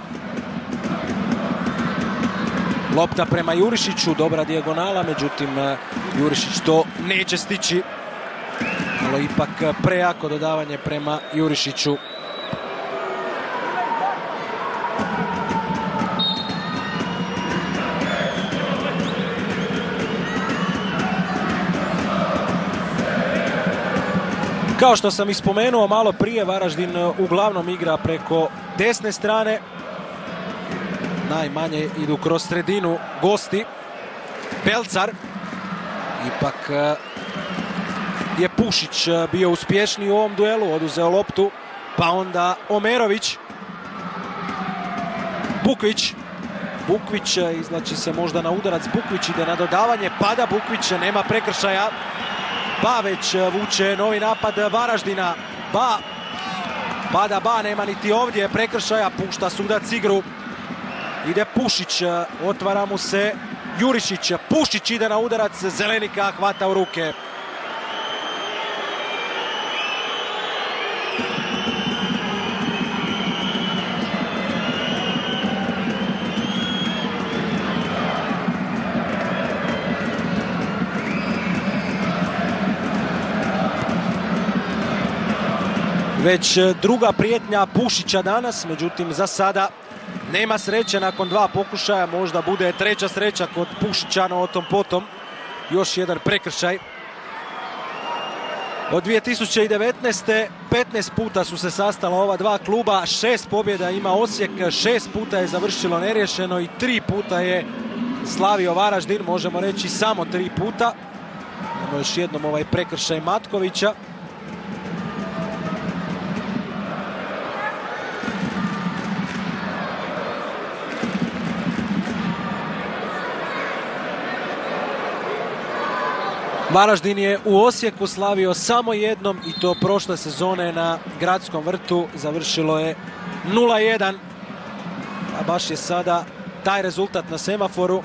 Lopta prema Jurišiću, dobra dijagonala, međutim Jurišić to neće stići. Malo ipak prejako dodavanje prema Jurišiću. Kao što sam ispomenuo malo prije, Varaždin uglavnom igra preko desne strane. Najmanje idu kroz sredinu gosti. Belcar. Ipak je Pušić bio uspješniji u ovom duelu, oduzeo loptu. Pa onda Omerović. Bukvić. Bukvić izlači se možda na udarac. Bukvić ide na dodavanje. Pada Bukvić, nema prekršaja. Ba već vuče novi napad Varaždina. Ba. Pada Ba, nema niti ovdje prekršaja. Pušta sudac igru. Ide Pušić, otvara mu se Jurišić. Pušić ide na udarac, Zelenika hvata u ruke. Već druga prijetnja Pušića danas, međutim za sada nema sreće nakon dva pokušaja. Možda bude treća sreća kod Pušića, no o tom potom. Još jedan prekršaj. Od dvije tisuće devetnaeste. petnaest puta su se sastala ova dva kluba. Šest pobjeda ima Osijek, šest puta je završilo neriješeno i tri puta je slavio Varaždin. Možemo reći samo tri puta. Imamo još jednom ovaj prekršaj Matkovića. Varaždin je u Osijeku slavio samo jednom i to prošle sezone na Gradskom vrtu. Završilo je nula jedan. A baš je sada taj rezultat na semaforu.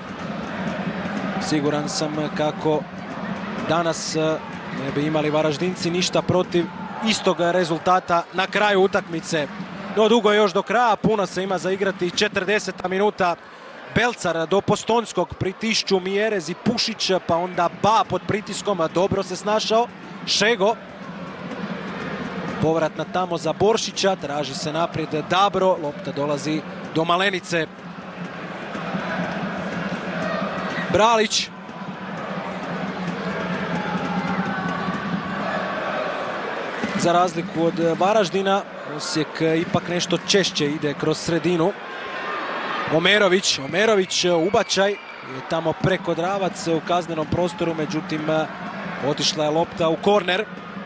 Siguran sam kako danas ne bi imali Varaždinci ništa protiv istog rezultata na kraju utakmice. No dugo je još do kraja, puno se ima za igrati. četrdeseta minuta. Belcar do Postonskog, pritišću Mjerez i Pušić, pa onda Ba pod pritiskom, a dobro se snašao. Šego. Povratna tamo za Boršića, traži se naprijed Dabro, lopta dolazi do Malenice. Bralić. Za razliku od Varaždina, Osijek ipak nešto češće ide kroz sredinu. Omerović, Omerović ubačaj, je tamo preko Dravac u kaznenom prostoru, međutim otišla je lopta u korner.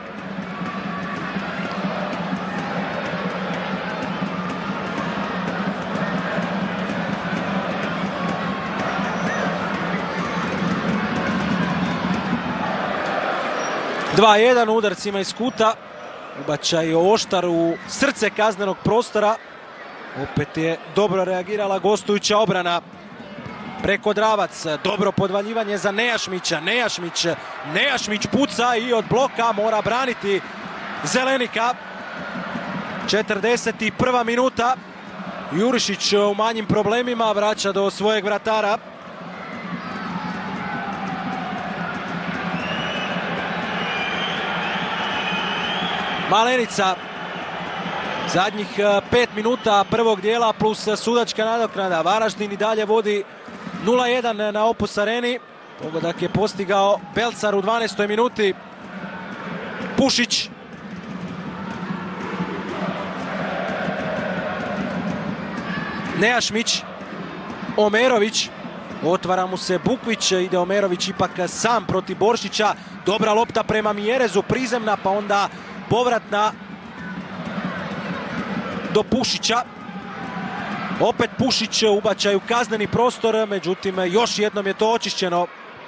dva jedan udarcima iz kuta. Ubačaj oštar u srce kaznenog prostora. Opet je dobro reagirala gostujuća obrana. Preko Dravac, dobro podvaljivanje za Nejašmića. Nejašmić, Nejašmić puca i od bloka mora braniti Zelenika. četrdeset prva minuta. Jurišić u manjim problemima, vraća do svojeg vratara. Malenica. Zadnjih pet minuta prvog dijela plus sudačka nadoknada. Varaždin i dalje vodi nula jedan na Opus Areni. Pogodak je postigao Belcar u dvanaestoj minuti. Pušić. Nejašmić. Omerović. Otvara mu se Bukvić. Ide Omerović ipak sam protiv Boršića. Dobra lopta prema Mjerezu. Prizemna, pa onda povratna do Pušića. Opet Pušić ubačaj u kazneni prostor, međutim još jednom je to očišćeno.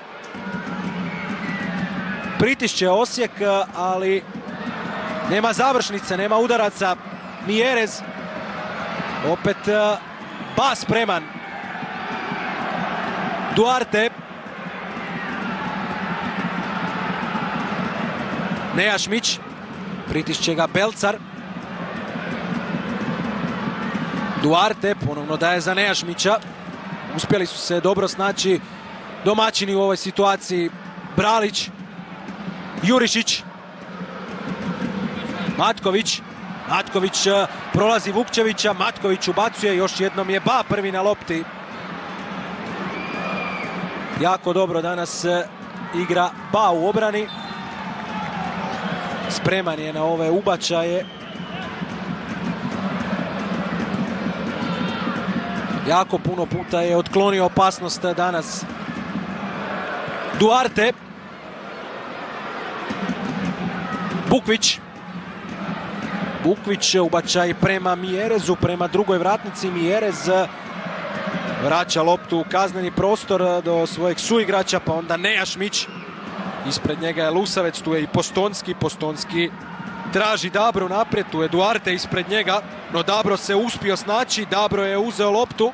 Pritišće Osijek, ali nema završnice, nema udaraca. Mjerez. Opet Ba spreman. Duarte. Nejašmić. Pritišće ga Belcar. Duarte ponovno daje za Nejašmića. Uspjeli su se dobro snaći domaćini u ovoj situaciji. Bralić. Jurišić. Matković. Matković prolazi Vukčevića. Matković ubacuje. Još jednom je Ba prvi na lopti. Jako dobro danas igra Ba u obrani. Spreman je na ove ubačaje. Jako puno puta je otklonio opasnost danas. Duarte. Bukvić. Bukvić ubačaj prema Mjerezu, prema drugoj vratnici. Mjerez vraća loptu u kazneni prostor do svojeg suigrača, pa onda Nejašmić. Ispred njega je Lusavec, tu je i Postonski. Postonski traži Dabro naprijed, tu je Duarte ispred njega, no Dabro se uspio snaći, Dabro je uzeo loptu.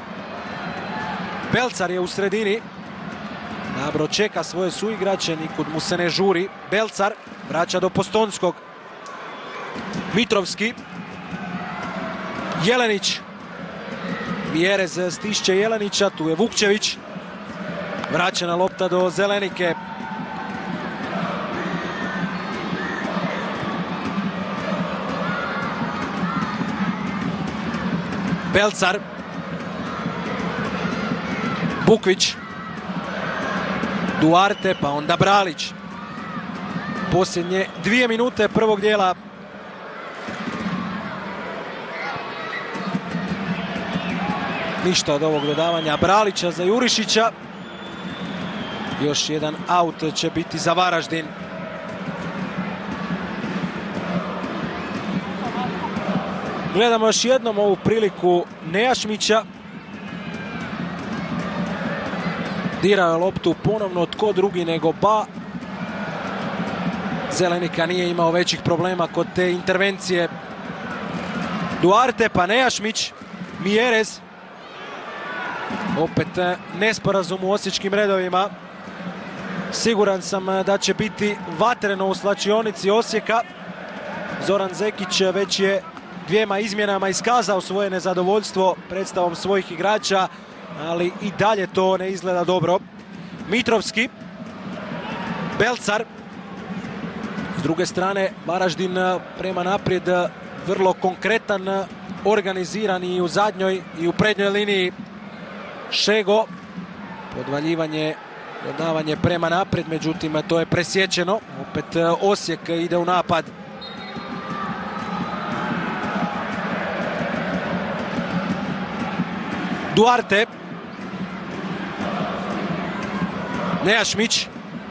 Belcar je u sredini. Dabro čeka svoje suigrače, nikud mu se ne žuri. Belcar vraća do Postonskog. Mitrovski. Jelenić. Mjerez stišće Jelenića, tu je Vukčević. Vraćena lopta do Zelenike. Belcar. Bukvić. Duarte, pa onda Bralić. Posljednje dvije minute prvog dijela. Ništa od ovog dodavanja Bralića za Jurišića. Još jedan aut će biti za Varaždin. Gledamo još jednom ovu priliku Nejašmića. Dirao je loptu ponovno tko drugi nego Ba. Zelenika nije imao većih problema kod te intervencije. Duarte pa Nejašmić, Mjerez. Opet nesporazum u osječkim redovima. Siguran sam da će biti vatreno u slačionici Osijeka. Zoran Zekić već je dvijema izmjenama iskazao svoje nezadovoljstvo predstavom svojih igrača, ali i dalje to ne izgleda dobro. Mitrovski, Belcar. S druge strane, Varaždin prema naprijed vrlo konkretan, organiziran i u zadnjoj i u prednjoj liniji. Šego, podvaljivanje, dodavanje prema naprijed, međutim to je presječeno. Opet Osijek ide u napad. Duarte. Nejašmić.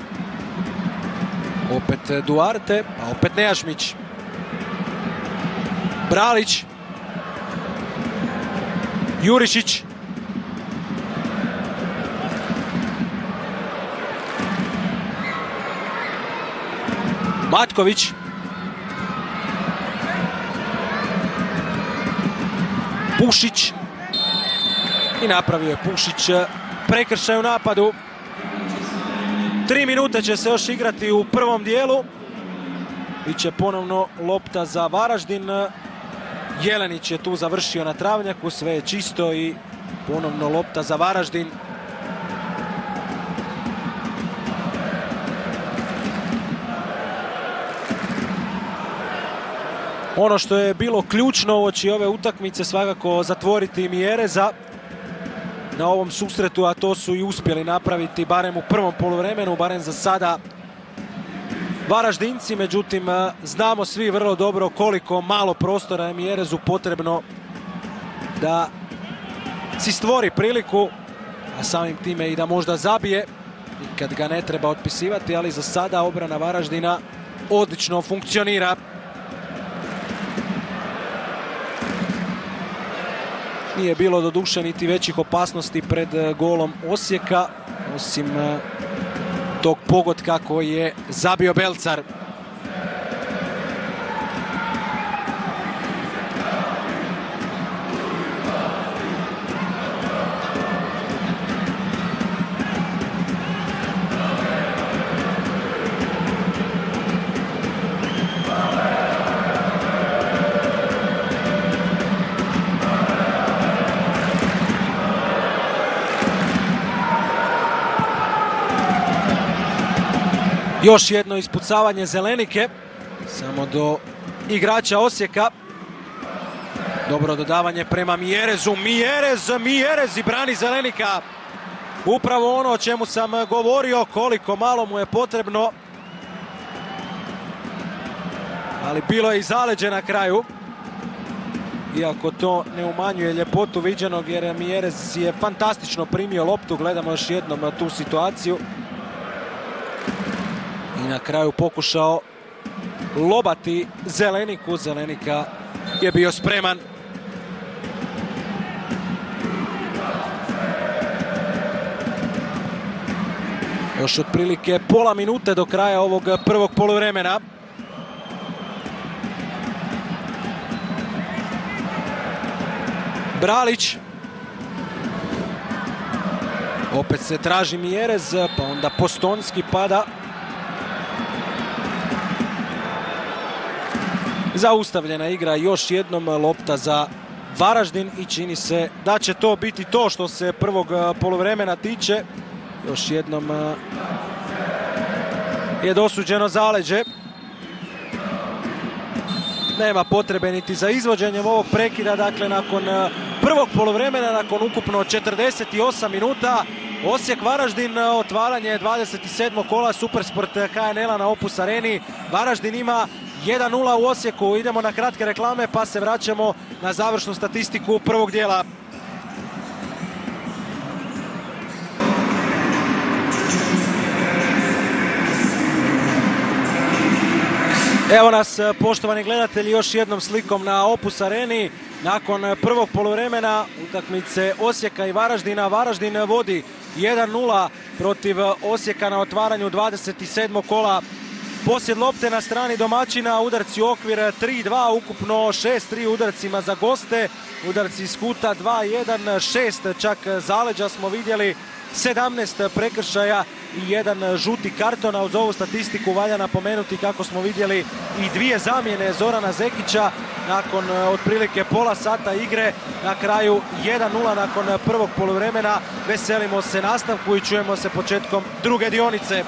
Opet Duarte, a opet Nejašmić. Bralić. Jurišić. Matković. Pušić. I napravio je Pušić prekršaj u napadu. Tri minute će se još igrati u prvom dijelu. Biće ponovno lopta za Varaždin. Jelenić je tu završio na travnjaku, sve je čisto i ponovno lopta za Varaždin. Ono što je bilo ključno uoči ove utakmice svakako zatvoriti Mjereza na ovom susretu, a to su i uspjeli napraviti barem u prvom poluvremenu, barem za sada Varaždinci. Međutim, znamo svi vrlo dobro koliko malo prostora je Mjerezu potrebno da si stvori priliku, a samim time i da možda zabije i kad ga ne treba otpisivati, ali za sada obrana Varaždina odlično funkcionira. Nije bilo doduše niti većih opasnosti pred golom Osijeka, osim tog pogotka koji je zabio Belcar. Još jedno ispucavanje Zelenike, samo do igrača Osijeka. Dobro dodavanje prema Mjerezu, Mjerez, Mjerez i brani Zelenika. Upravo ono o čemu sam govorio, koliko malo mu je potrebno. Ali bilo je i zaleđe na kraju. Iako to ne umanjuje ljepotu viđenog, jer Mjerez je fantastično primio loptu. Gledamo još jednom tu situaciju. I na kraju pokušao lobati Zeleniku. Zelenika je bio spreman. Još otprilike pola minute do kraja ovog prvog poluvremena. Bralić. Opet se traži Mjerez, pa onda Postonski pada. Zaustavljena igra još jednom, lopta za Varaždin i čini se da će to biti to što se prvog poluvremena tiče. Još jednom je dosuđeno zaleđe. Nema potrebe niti za izvođenjem ovog prekida, dakle nakon prvog poluvremena, nakon ukupno četrdeset osam minuta, Osijek Varaždin, otvaranje dvadeset sedmog kola Supersport H N L-a na Opus Areni. Varaždin ima jedan nula u Osijeku. Idemo na kratke reklame pa se vraćamo na završnu statistiku prvog dijela. Evo nas, poštovani gledatelji, još jednom slikom na Opus Areni. Nakon prvog poluvremena utakmice Osijeka i Varaždina, Varaždin vodi jedan nula protiv Osijeka na otvaranju dvadeset sedmog kola. Posjed lopte na strani domaćina, udarci u okvir tri dva, ukupno šest tri udarcima za goste, udarci iz kuta dva jedan, šest čak zaleđa smo vidjeli, sedamnaest prekršaja i jedan žuti karton, a uz ovu statistiku valja napomenuti kako smo vidjeli i dvije zamjene Zorana Zekića nakon otprilike pola sata igre. Na kraju jedan nula nakon prvog poluvremena. Veselimo se nastavku i čujemo se početkom druge dionice.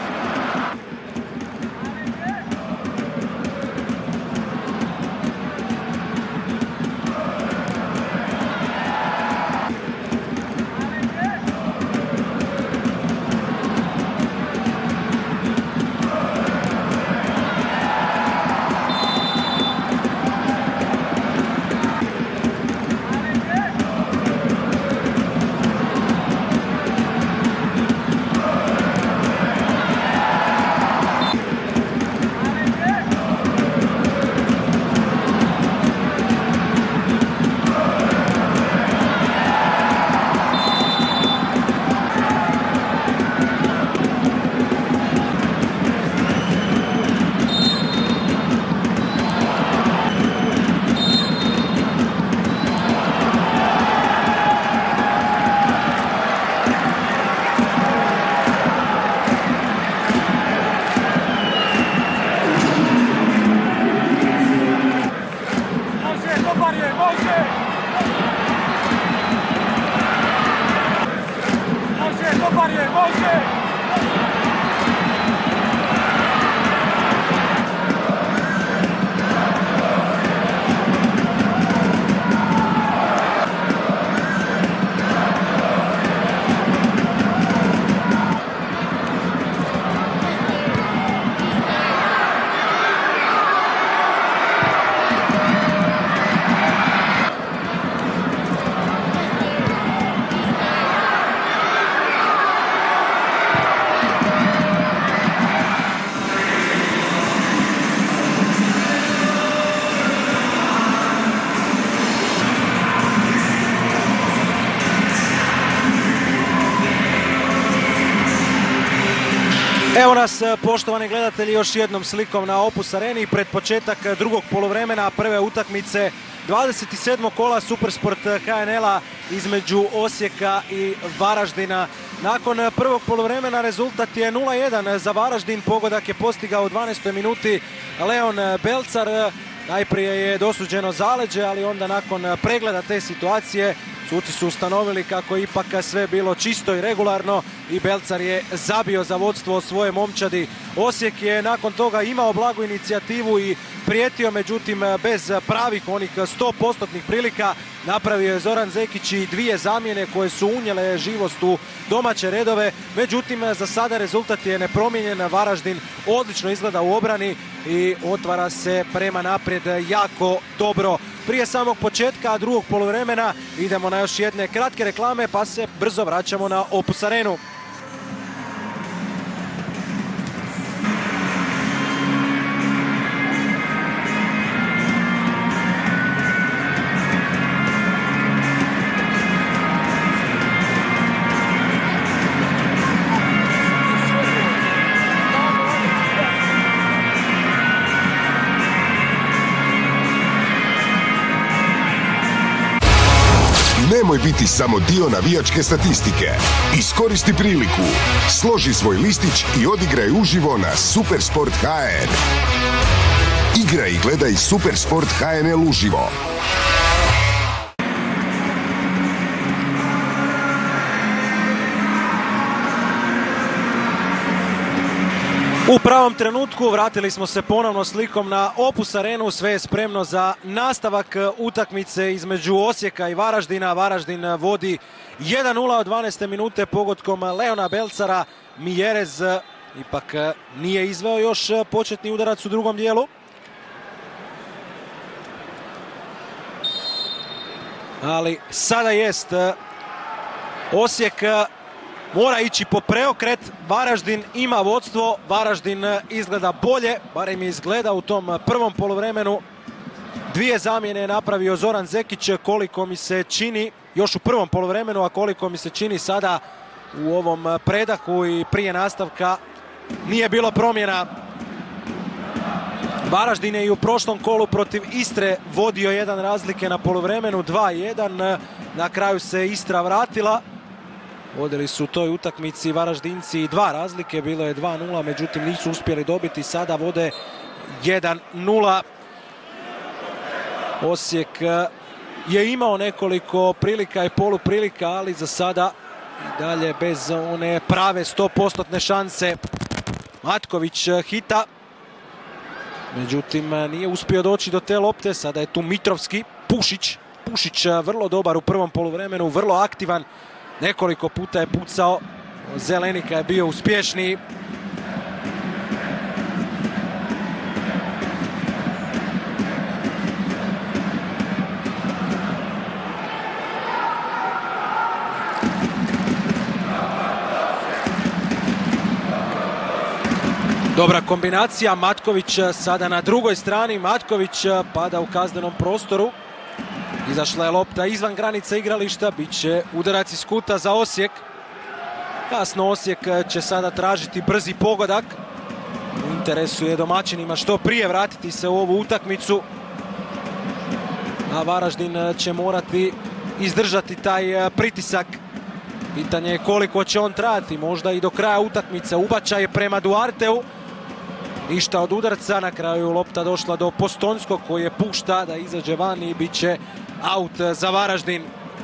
Evo nas, poštovani gledatelji, još jednom slikom na Opus Areni pred početak drugog poluvremena prve utakmice dvadeset sedmog kola Supersport H N L-a između Osijeka i Varaždina. Nakon prvog poluvremena rezultat je nula jedan za Varaždin. Pogodak je postigao u dvanaestoj minuti Leon Belcar. Najprije je dosuđeno zaleđe, ali onda nakon pregleda te situacije suci su ustanovili kako ipak sve bilo čisto i regularno i Belcar je zabio za vodstvo svoje momčadi. Osijek je nakon toga imao blagu inicijativu i prijetio, međutim bez pravih onih sto postotnih prilika. Napravio je Zoran Zekić i dvije zamjene koje su unijele živost u domaće redove. Međutim, za sada rezultat je nepromijenjen. Varaždin odlično izgleda u obrani i otvara se prema naprijed jako dobro. Prije samog početka drugog poluvremena idemo na još jedne kratke reklame pa se brzo vraćamo na Opus Arenu. Nemoj biti samo dio navijačke statistike. Iskoristi priliku, složi svoj listić i odigraj uživo na Supersport H R. Igraj i gledaj Supersport H N L uživo. U pravom trenutku vratili smo se ponovno slikom na Opus Arenu. Sve je spremno za nastavak utakmice između Osijeka i Varaždina. Varaždin vodi jedan nula od dvanaeste minute pogodkom Leona Belcara. Mijerez ipak nije izveo još početni udarac u drugom dijelu. Ali sada jest Osijek mora ići po preokret. Varaždin ima vodstvo, Varaždin izgleda bolje, barem izgleda u tom prvom poluvremenu. Dvije zamjene je napravio Zoran Zekić, koliko mi se čini, još u prvom poluvremenu, a koliko mi se čini sada u ovom predahu i prije nastavka nije bilo promjena. Varaždin je i u prošlom kolu protiv Istre vodio jedan razlike na poluvremenu, dva jedan. Na kraju se Istra vratila. Vodili su u toj utakmici Varaždinci dva razlike, bilo je dva nula, međutim nisu uspjeli dobiti, sada vode jedan nula. Osijek je imao nekoliko prilika i poluprilika, ali za sada i dalje bez one prave sto posto šanse. Matković hita, međutim nije uspio doći do te lopte. Sada je tu Mitrovski. Pušić. Pušić vrlo dobar u prvom poluvremenu, vrlo aktivan. Nekoliko puta je pucao. Zelenika je bio uspješniji. Dobra kombinacija, Matković sada na drugoj strani. Matković pada u kaznenom prostoru. Izašla je lopta izvan granica igrališta, bit će udarac iz kuta za Osijek. Kasno Osijek će sada tražiti brzi pogodak. U interesu je domaćinima što prije vratiti se u ovu utakmicu. A Varaždin će morati izdržati taj pritisak. Pitanje je koliko će on trajati, možda i do kraja utakmice. Ubačaj prema Duarteu. Ništa od udarca, na kraju lopta došla do Postonskog koji je pušta da izađe van i bit će aut za Varaždin.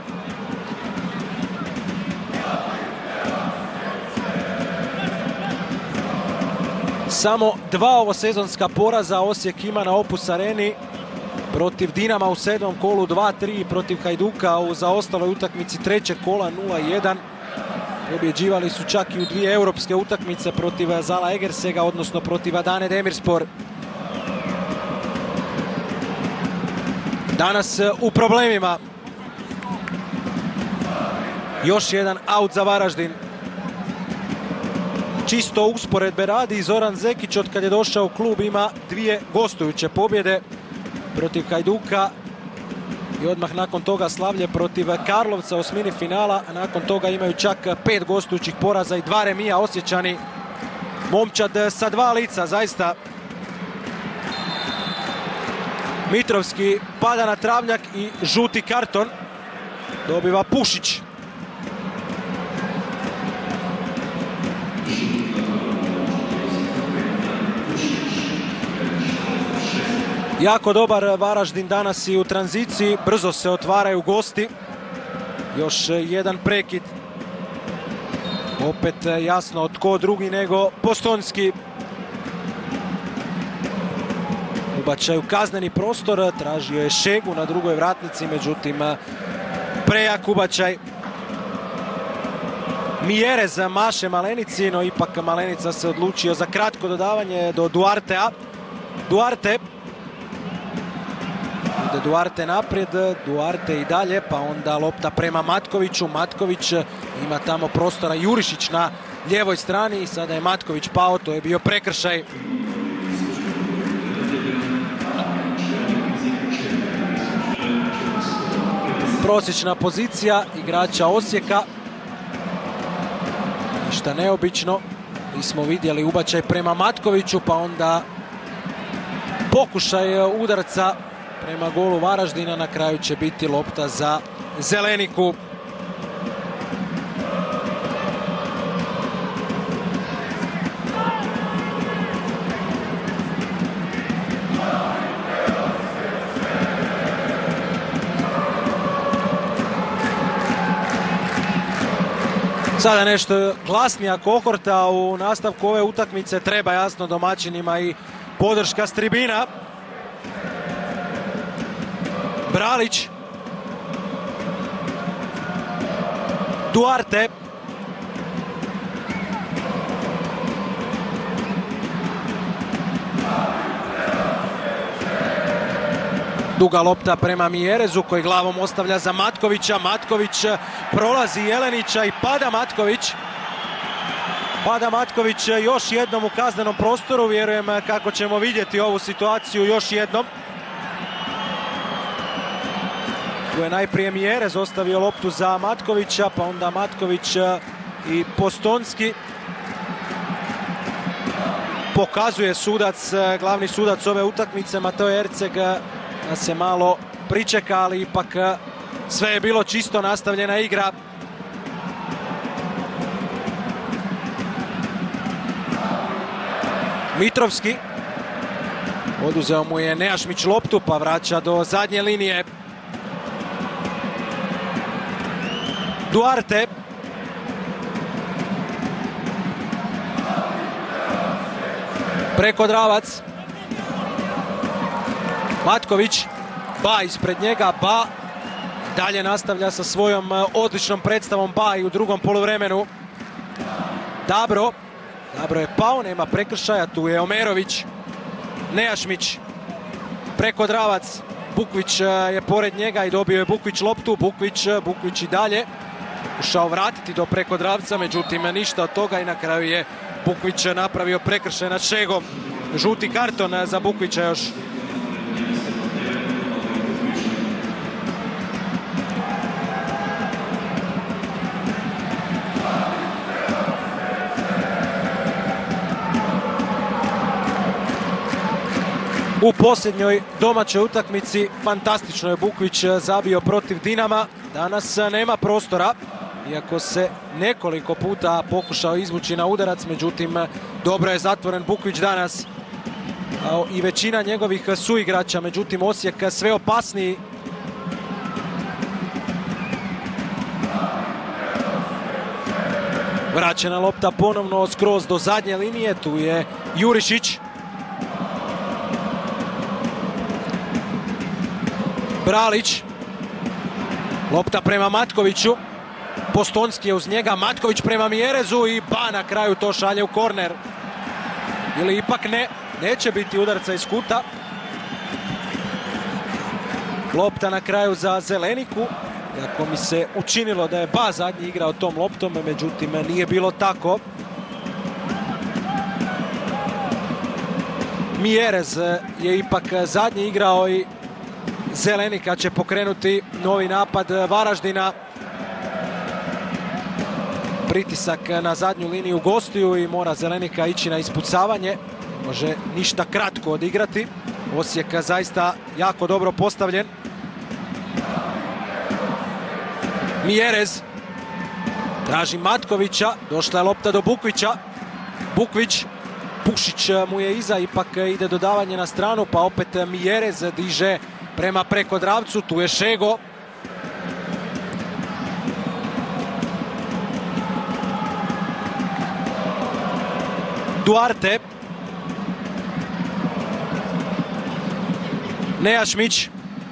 Samo dva ovosezonska poraza Osijek ima na Opus Areni. Protiv Dinama u sedmom kolu dva tri, protiv Hajduka u zaostaloj utakmici trećeg kola nula jedan. Pobjeđivali su čak i u dvije europske utakmice protiv Zala Egersega, odnosno protiv Adane Demirspor. Danas u problemima. Još jedan aut za Varaždin. Čisto usporedbe radi, Zoran Zekić od kad je došao u klub ima dvije gostujuće pobjede protiv Hajduka i odmah nakon toga slavlje protiv Karlovca u osmini finala, a nakon toga imaju čak pet gostujućih poraza i dva remija. Osječani, momčad sa dva lica, zaista. Mitrovski pada na travnjak i žuti karton dobiva Pušić. Jako dobar Varaždin danas i u tranziciji, brzo se otvaraju gosti. Još jedan prekid. Opet jasno tko drugi nego Postonski. Ubačaj u kazneni prostor, tražio je Šegu na drugoj vratnici, međutim prejak ubačaj. Mjerez maše Malenici, no ipak Malenica se odlučio za kratko dodavanje do Duartea. Duarte. Ide Duarte naprijed, Duarte i dalje, pa onda lopta prema Matkoviću. Matković ima tamo prostora, Jurišić na lijevoj strani i sada je Matković pao, to je bio prekršaj. Prosječna pozicija igrača Osijeka. Ništa neobično. Mi smo vidjeli ubačaj prema Matkoviću, pa onda pokušaj udarca prema golu Varaždina. Na kraju će biti lopta za Zeleniku. Sada nešto glasnija kohorta u nastavku ove utakmice. Treba jasno domaćinima i podrška s tribina. Bralić. Duarte. Duga lopta prema Mjerezu koji glavom ostavlja za Matkovića. Matković prolazi Jelenića i pada Matković. Pada Matković još jednom u kaznenom prostoru. Vjerujem kako ćemo vidjeti ovu situaciju još jednom. Tu je najprije Mjerez ostavio loptu za Matkovića, pa onda Matković i Postonski. Pokazuje sudac, glavni sudac ove utakmice, Mateo Erceg, da se malo pričeka, ali ipak sve je bilo čisto, nastavljena igra. Mitrovski. Oduzeo mu je Nejašmić loptu, pa vraća do zadnje linije. Duarte. Preko Dravac. Matković. Ba ispred njega, Ba. Dalje nastavlja sa svojom odličnom predstavom Ba i u drugom poluvremenu. Dabro. Dabro je pao, nema prekršaja, tu je Omerović. Nejašmić. Preko Dravac. Bukvić je pored njega i dobio je Bukvić loptu. Bukvić, Bukvić i dalje. Ušao vratiti do preko Dravca, međutim ništa od toga i na kraju je Bukvić napravio prekršaj nad Šegom. Žuti karton za Bukvića još. U posljednjoj domaćoj utakmici fantastično je Bukvić zabio protiv Dinama. Danas nema prostora, iako se nekoliko puta pokušao izvući na udarac, međutim dobro je zatvoren Bukvić danas, kao i većina njegovih suigrača, međutim Osijek sve opasniji. Vraćena lopta ponovno skroz do zadnje linije, tu je Jurišić. Bralić. Lopta prema Matkoviću. Postonski je uz njega. Matković prema Mjerezu i Ba na kraju to šalje u korner. Ili ipak ne. Neće biti udarca iz kuta. Lopta na kraju za Zeleniku. Iako mi se učinilo da je Ba zadnji igrao tom loptom, međutim nije bilo tako. Mjerez je ipak zadnji igrao i Zelenika će pokrenuti novi napad Varaždina. Pritisak na zadnju liniju gostiju i mora Zelenika ići na ispucavanje. Ne može ništa kratko odigrati. Osijek zaista jako dobro postavljen. Mjerez traži Matkovića. Došla je lopta do Bukvića. Bukvić. Pušić mu je iza, ipak ide dodavanje na stranu, pa opet Mjerez diže prema preko Dravcu, tu je Šego. Duarte. Nejašmić.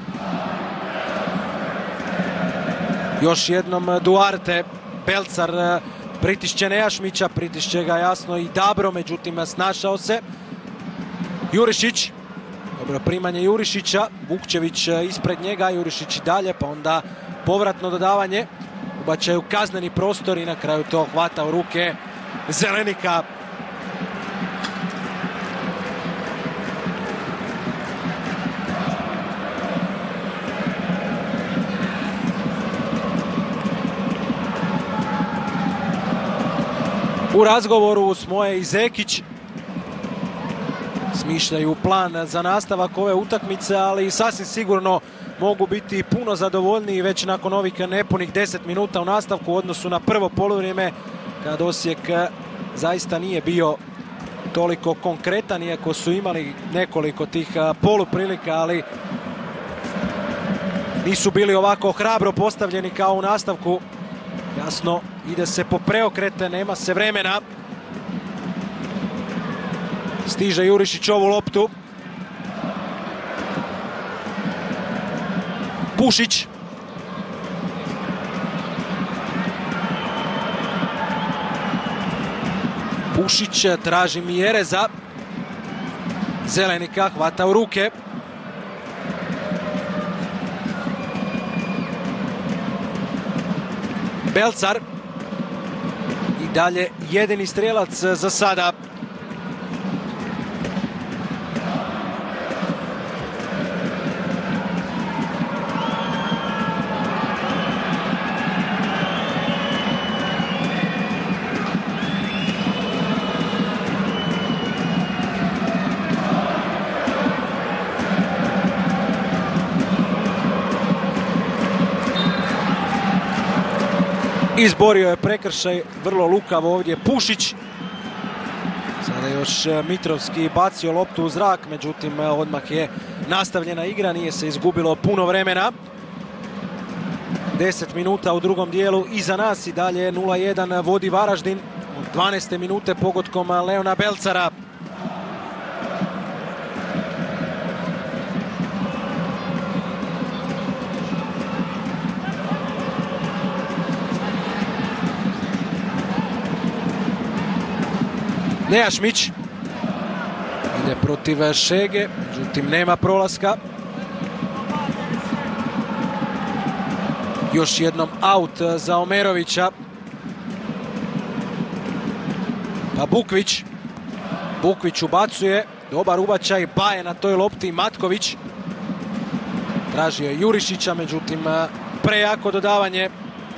Još jednom Duarte. Belcar pritišće Nejašmića, pritišće ga jasno i Dabro, međutim snašao se. Jurišić. Dobro primanje Jurišića, Vukčević ispred njega, Jurišić i dalje, pa onda povratno dodavanje. Ubačaju kazneni prostor i na kraju to hvata u ruke Zelenika. U razgovoru Smoje i Zekić smišljaju plan za nastavak ove utakmice, ali sasvim sigurno mogu biti puno zadovoljniji već nakon ovih nepunih deset minuta u nastavku u odnosu na prvo poluvrijeme, kad Osijek zaista nije bio toliko konkretan, iako su imali nekoliko tih poluprilika, ali nisu bili ovako hrabro postavljeni kao u nastavku. Jasno, ide se po preokrete, nema se vremena. Stiže Jurišić ovu loptu. Pušić. Pušić traži Mjereza. Zelenika hvata u ruke. Belcar. I dalje jedini strelac za sada. Izborio je prekršaj, vrlo lukav ovdje Pušić. Sada još Mitrovski bacio loptu u zrak, međutim odmah je nastavljena igra, nije se izgubilo puno vremena. deset minuta u drugom dijelu iza nas i dalje nula jedan vodi Varaždin od dvanaeste minute pogodkom Leona Belcara. Nejašmić ide protiv Šege, međutim nema prolaska. Još jednom aut za Omerovića. Pa Bukvić. Bukvić ubacuje. Dobar ubačaj, baje na toj lopti Matković. Tražio je Jurišića, međutim prejako dodavanje.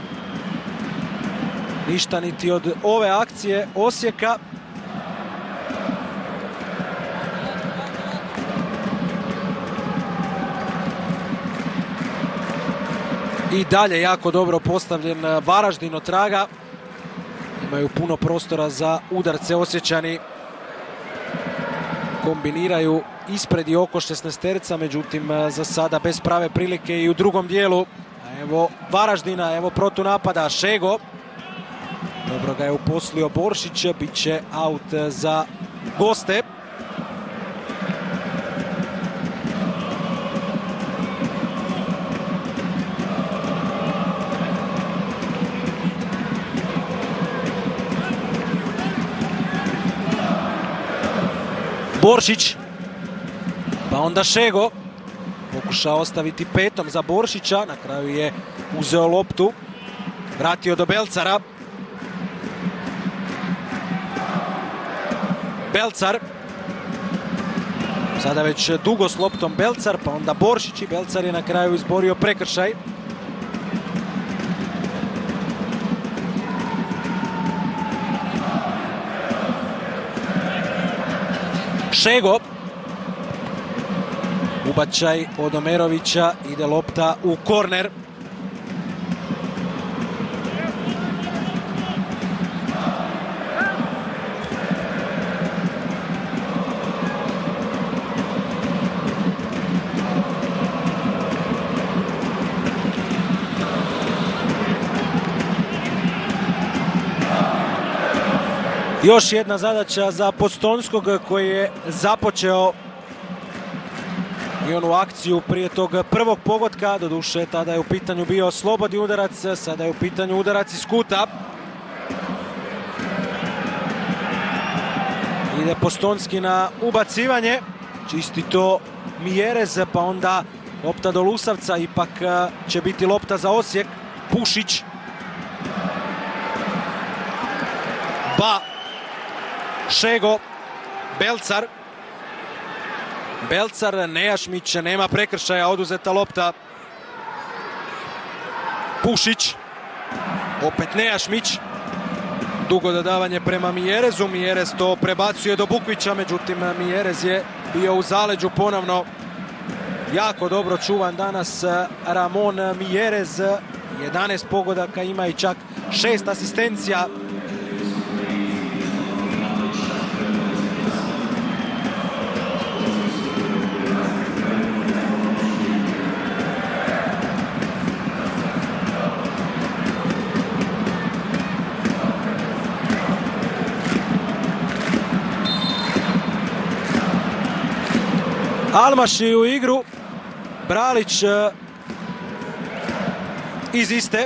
Ništa niti od ove akcije Osijeka. I dalje jako dobro postavljen Varaždin od traga. Imaju puno prostora za udarce Osječani. Kombiniraju ispred i oko šesnaesterca, međutim za sada bez prave prilike i u drugom dijelu. Evo Varaždina, evo protunapada Šego. Dobro ga je uposlio Boršić, bit će aut za goste. Boršić, pa onda Šego, pokušao ostaviti petom za Boršića, na kraju je uzeo loptu, vratio do Belcara. Belcar, sada već dugo s loptom Belcar, pa onda Boršić i Belcar je na kraju izborio prekršaj. Šego, ubačaj od Omerovića, ide lopta u korner. Još jedna zadaća za Postojnskog koji je započeo i onu akciju prije tog prvog pogotka. Doduše tada je u pitanju bio slobodni udarac, sada je u pitanju udarac iz kuta. Ide Postojnski na ubacivanje, čisti to Mijerez, pa onda lopta do Lusavca, ipak će biti lopta za Osijek. Pušić. Ba. Šego, Belcar, Belcar, Nejašmić, nema prekršaja, oduzeta lopta. Pušić, opet Nejašmić, dugo dodavanje prema Mijerezu, Mijerez to prebacuje do Bukvića, međutim Mijerez je bio u zaleđu ponovno. Jako dobro čuvan danas Ramon Mijerez, jedanaest pogodaka, ima i čak šest asistencija. Almaši u igru, Bralić iz iste.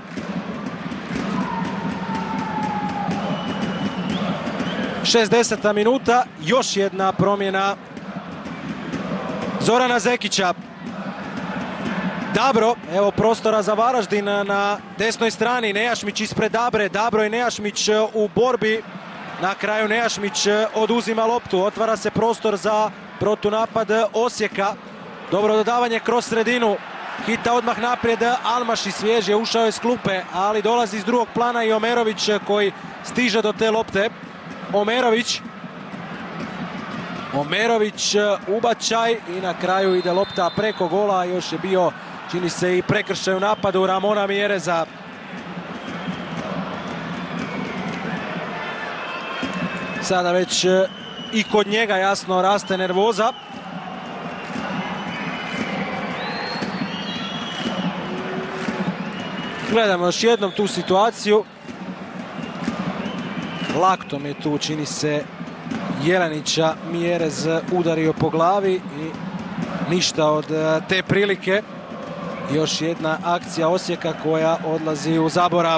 šezdeseta minuta, još jedna promjena Zorana Zekića. Dabro, evo prostora za Varaždin na desnoj strani, Nejašmić ispred Dabre, Dabro i Nejašmić u borbi. Na kraju Nejašmić oduzima loptu, otvara se prostor za protunapad Osijeka. Dobro dodavanje kroz sredinu. Hita odmah naprijed Almaši, svjež je, ušao iz klupe, ali dolazi iz drugog plana i Omerović koji stiže do te lopte. Omerović. Omerović ubačaj i na kraju ide lopta preko gola. Još je bio, čini se, i prekršaj u napadu Ramona Mijereza. Sada već i kod njega jasno raste nervoza. Gledamo još jednom tu situaciju. Laktom je tu, čini se, Jelenića Mjerez udario po glavi i ništa od te prilike. Još jedna akcija Osijeka koja odlazi u zaborav.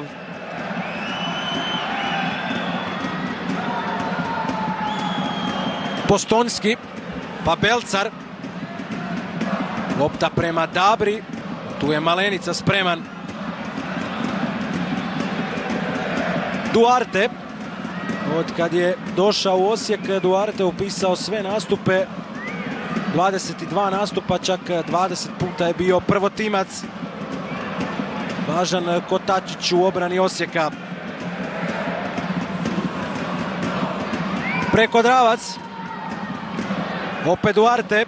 Postonjski, pa Belcar. Lopta prema Dabri. Tu je Malenica spreman. Duarte. Od kad je došao u Osijek, Duarte upisao sve nastupe. dvadeset dva nastupa, čak dvadeset puta je bio prvotimac. Važan kotačić u obrani Osijeka. Preko Dravac. Opet Duarte.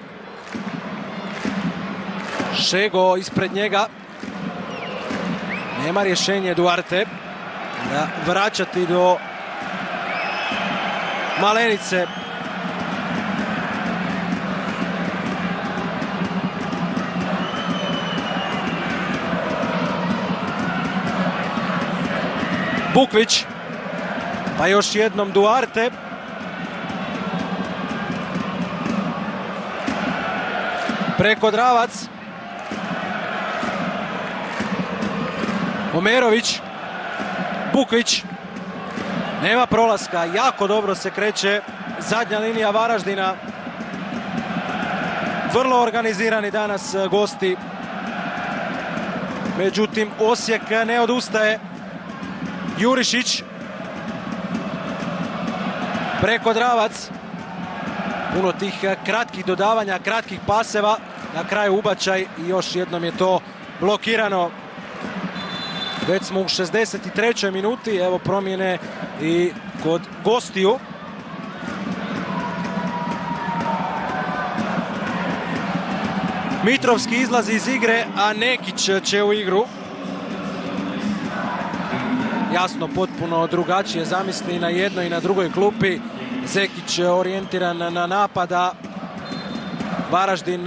Šego ispred njega. Nema rješenje Duarte. Da vraćati do Malenice. Bukvić. Pa još jednom Duarte. Preko Dravac. Omerović. Bukvić. Nema prolaska. Jako dobro se kreće zadnja linija Varaždina. Vrlo organizirani danas gosti. Međutim, Osijek ne odustaje. Jurišić. Preko Dravac. Puno tih kratkih dodavanja, kratkih paseva. Na kraju ubačaj i još jednom je to blokirano. Već smo u šezdeset trećoj minuti. Evo promjene i kod gostiju. Mitrovski izlazi iz igre, a Nekić će u igru. Jasno, potpuno drugačije zamisli na jednoj i na drugoj klupi. Zekić orijentiran na napada. Varaždin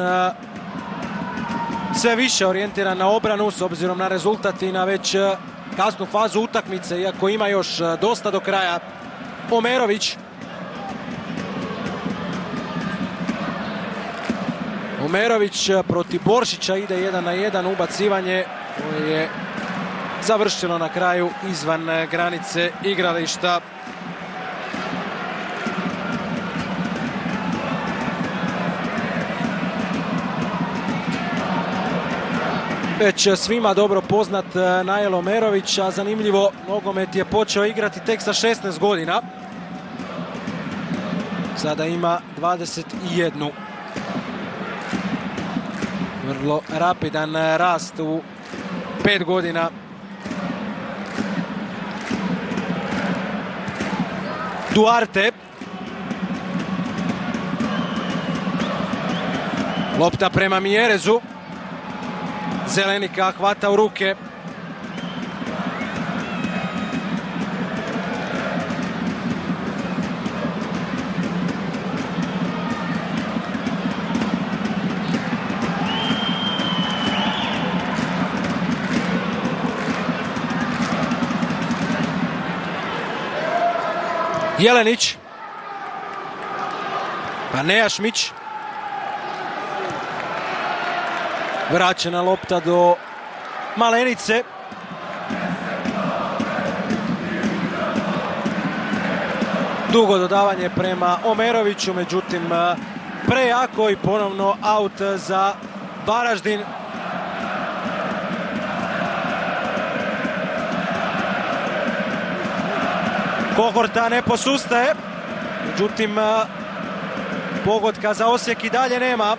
sve više orijentiran na obranu s obzirom na rezultat i na već kasnu fazu utakmice, iako ima još dosta do kraja. Omerović. Omerović protiv Boršića ide jedan na jedan, ubacivanje koje je završeno na kraju izvan granice igrališta. Već svima dobro poznat Najel Omerović, a zanimljivo, nogomet je počeo igrati tek sa šesnaest godina. Sada ima dvadeset jedan. Vrlo rapidan rast u pet godina. Duarte. Lopta prema Mjerezu. Zelenika hvata u ruke. Jelenić. Pa Nejašmić. Vraćena lopta do Malenice. Dugo dodavanje prema Omeroviću, međutim prejako i ponovno aut za Varaždin. Kohorta ne posustaje, međutim pogotka za Osijek i dalje nema.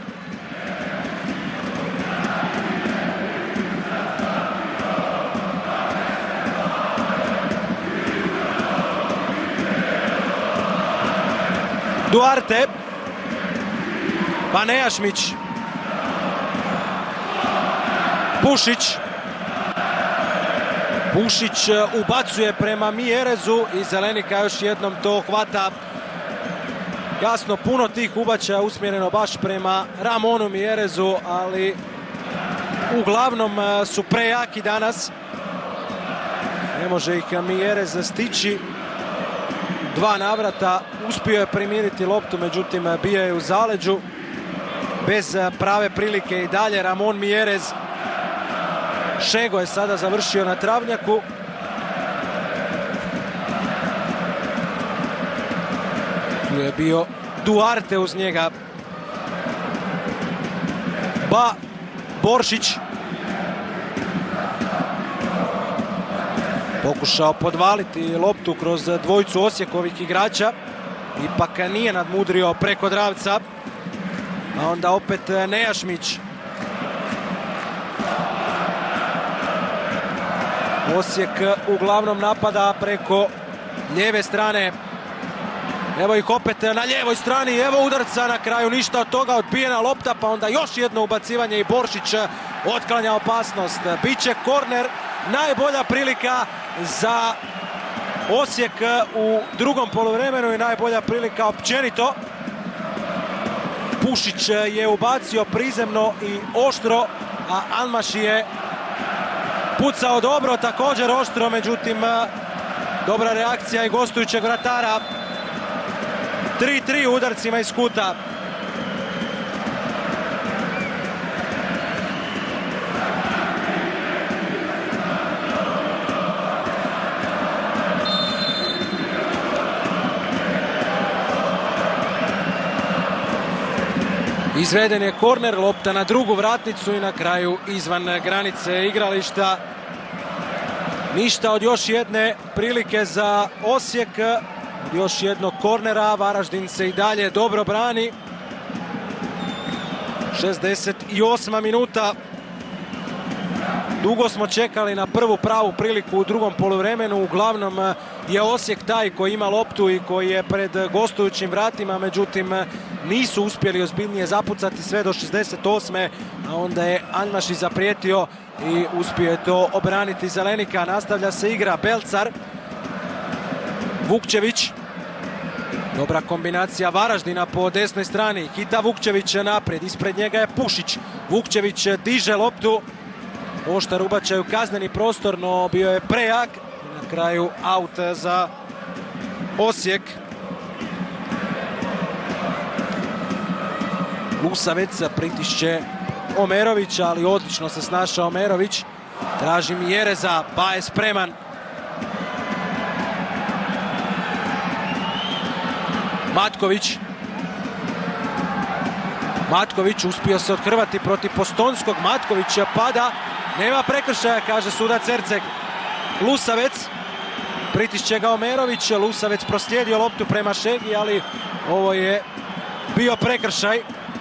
Duarte. Pa Nejašmić. Pušić. Pušić ubacuje prema Mjerezu i Zelenika još jednom to hvata Jasno, puno tih ubačaja usmjereno baš prema Ramonu Mierezu, ali uglavnom su prejaki danas. Ne može ih Mierez stići. Dva navrata uspio je primiriti loptu, međutim bio je u zaleđu. Bez prave prilike i dalje Ramon Mierez. Šego je sada završio na travnjaku. Tu je bio Duarte uz njega. Ba Boršić. Pokušao podvaliti loptu kroz dvojicu Osijekovih igrača. Ipak nije nadmudrio preko Dravca. A onda opet Nejašmić. Osijek uglavnom napada preko lijeve strane. Evo ih opet na lijevoj strani, evo udarca, na kraju ništa od toga, odbijena lopta, pa onda još jedno ubacivanje i Boršić otklanja opasnost. Biće korner, najbolja prilika za Osijek u drugom poluvremenu i najbolja prilika općenito. Pušić je ubacio prizemno i oštro, a Almaši je pucao dobro, također oštro, međutim dobra reakcija i gostujućeg vratara. tri tri udarcima iz kuta. Izveden je korner, lopta na drugu vratnicu i na kraju izvan granice igrališta. Ništa od još jedne prilike za Osijek. Još jednog kornera, Varaždin se i dalje dobro brani. šezdeset osma minuta. Dugo smo čekali na prvu pravu priliku u drugom poluvremenu. Uglavnom je Osijek taj koji ima loptu i koji je pred gostujućim vratima, međutim nisu uspjeli ozbiljnije zapucati sve do šezdeset osme. A onda je Almaši zaprijetio i uspio je to obraniti Zelenika. Nastavlja se igra. Belcar. Vukčević. Dobra kombinacija Varaždina po desnoj strani. Hita Vukčević naprijed. Ispred njega je Pušić. Vukčević diže loptu. Oštar ubačaj u kazneni prostor, no bio je prejak. Na kraju aut za Osijek. Lusavec pritišće Omerovića, ali odlično se snašao Omerović. Traži Miereza. Ba je spreman. Matković. Matković uspio se othrvati protiv Postonskog. Matković pada. Nema prekršaja, kaže sudac Erceg. Lusavec. Pritišće ga Omerović. Lusavec proslijedio loptu prema Šegi, ali ovo je bio prekršaj.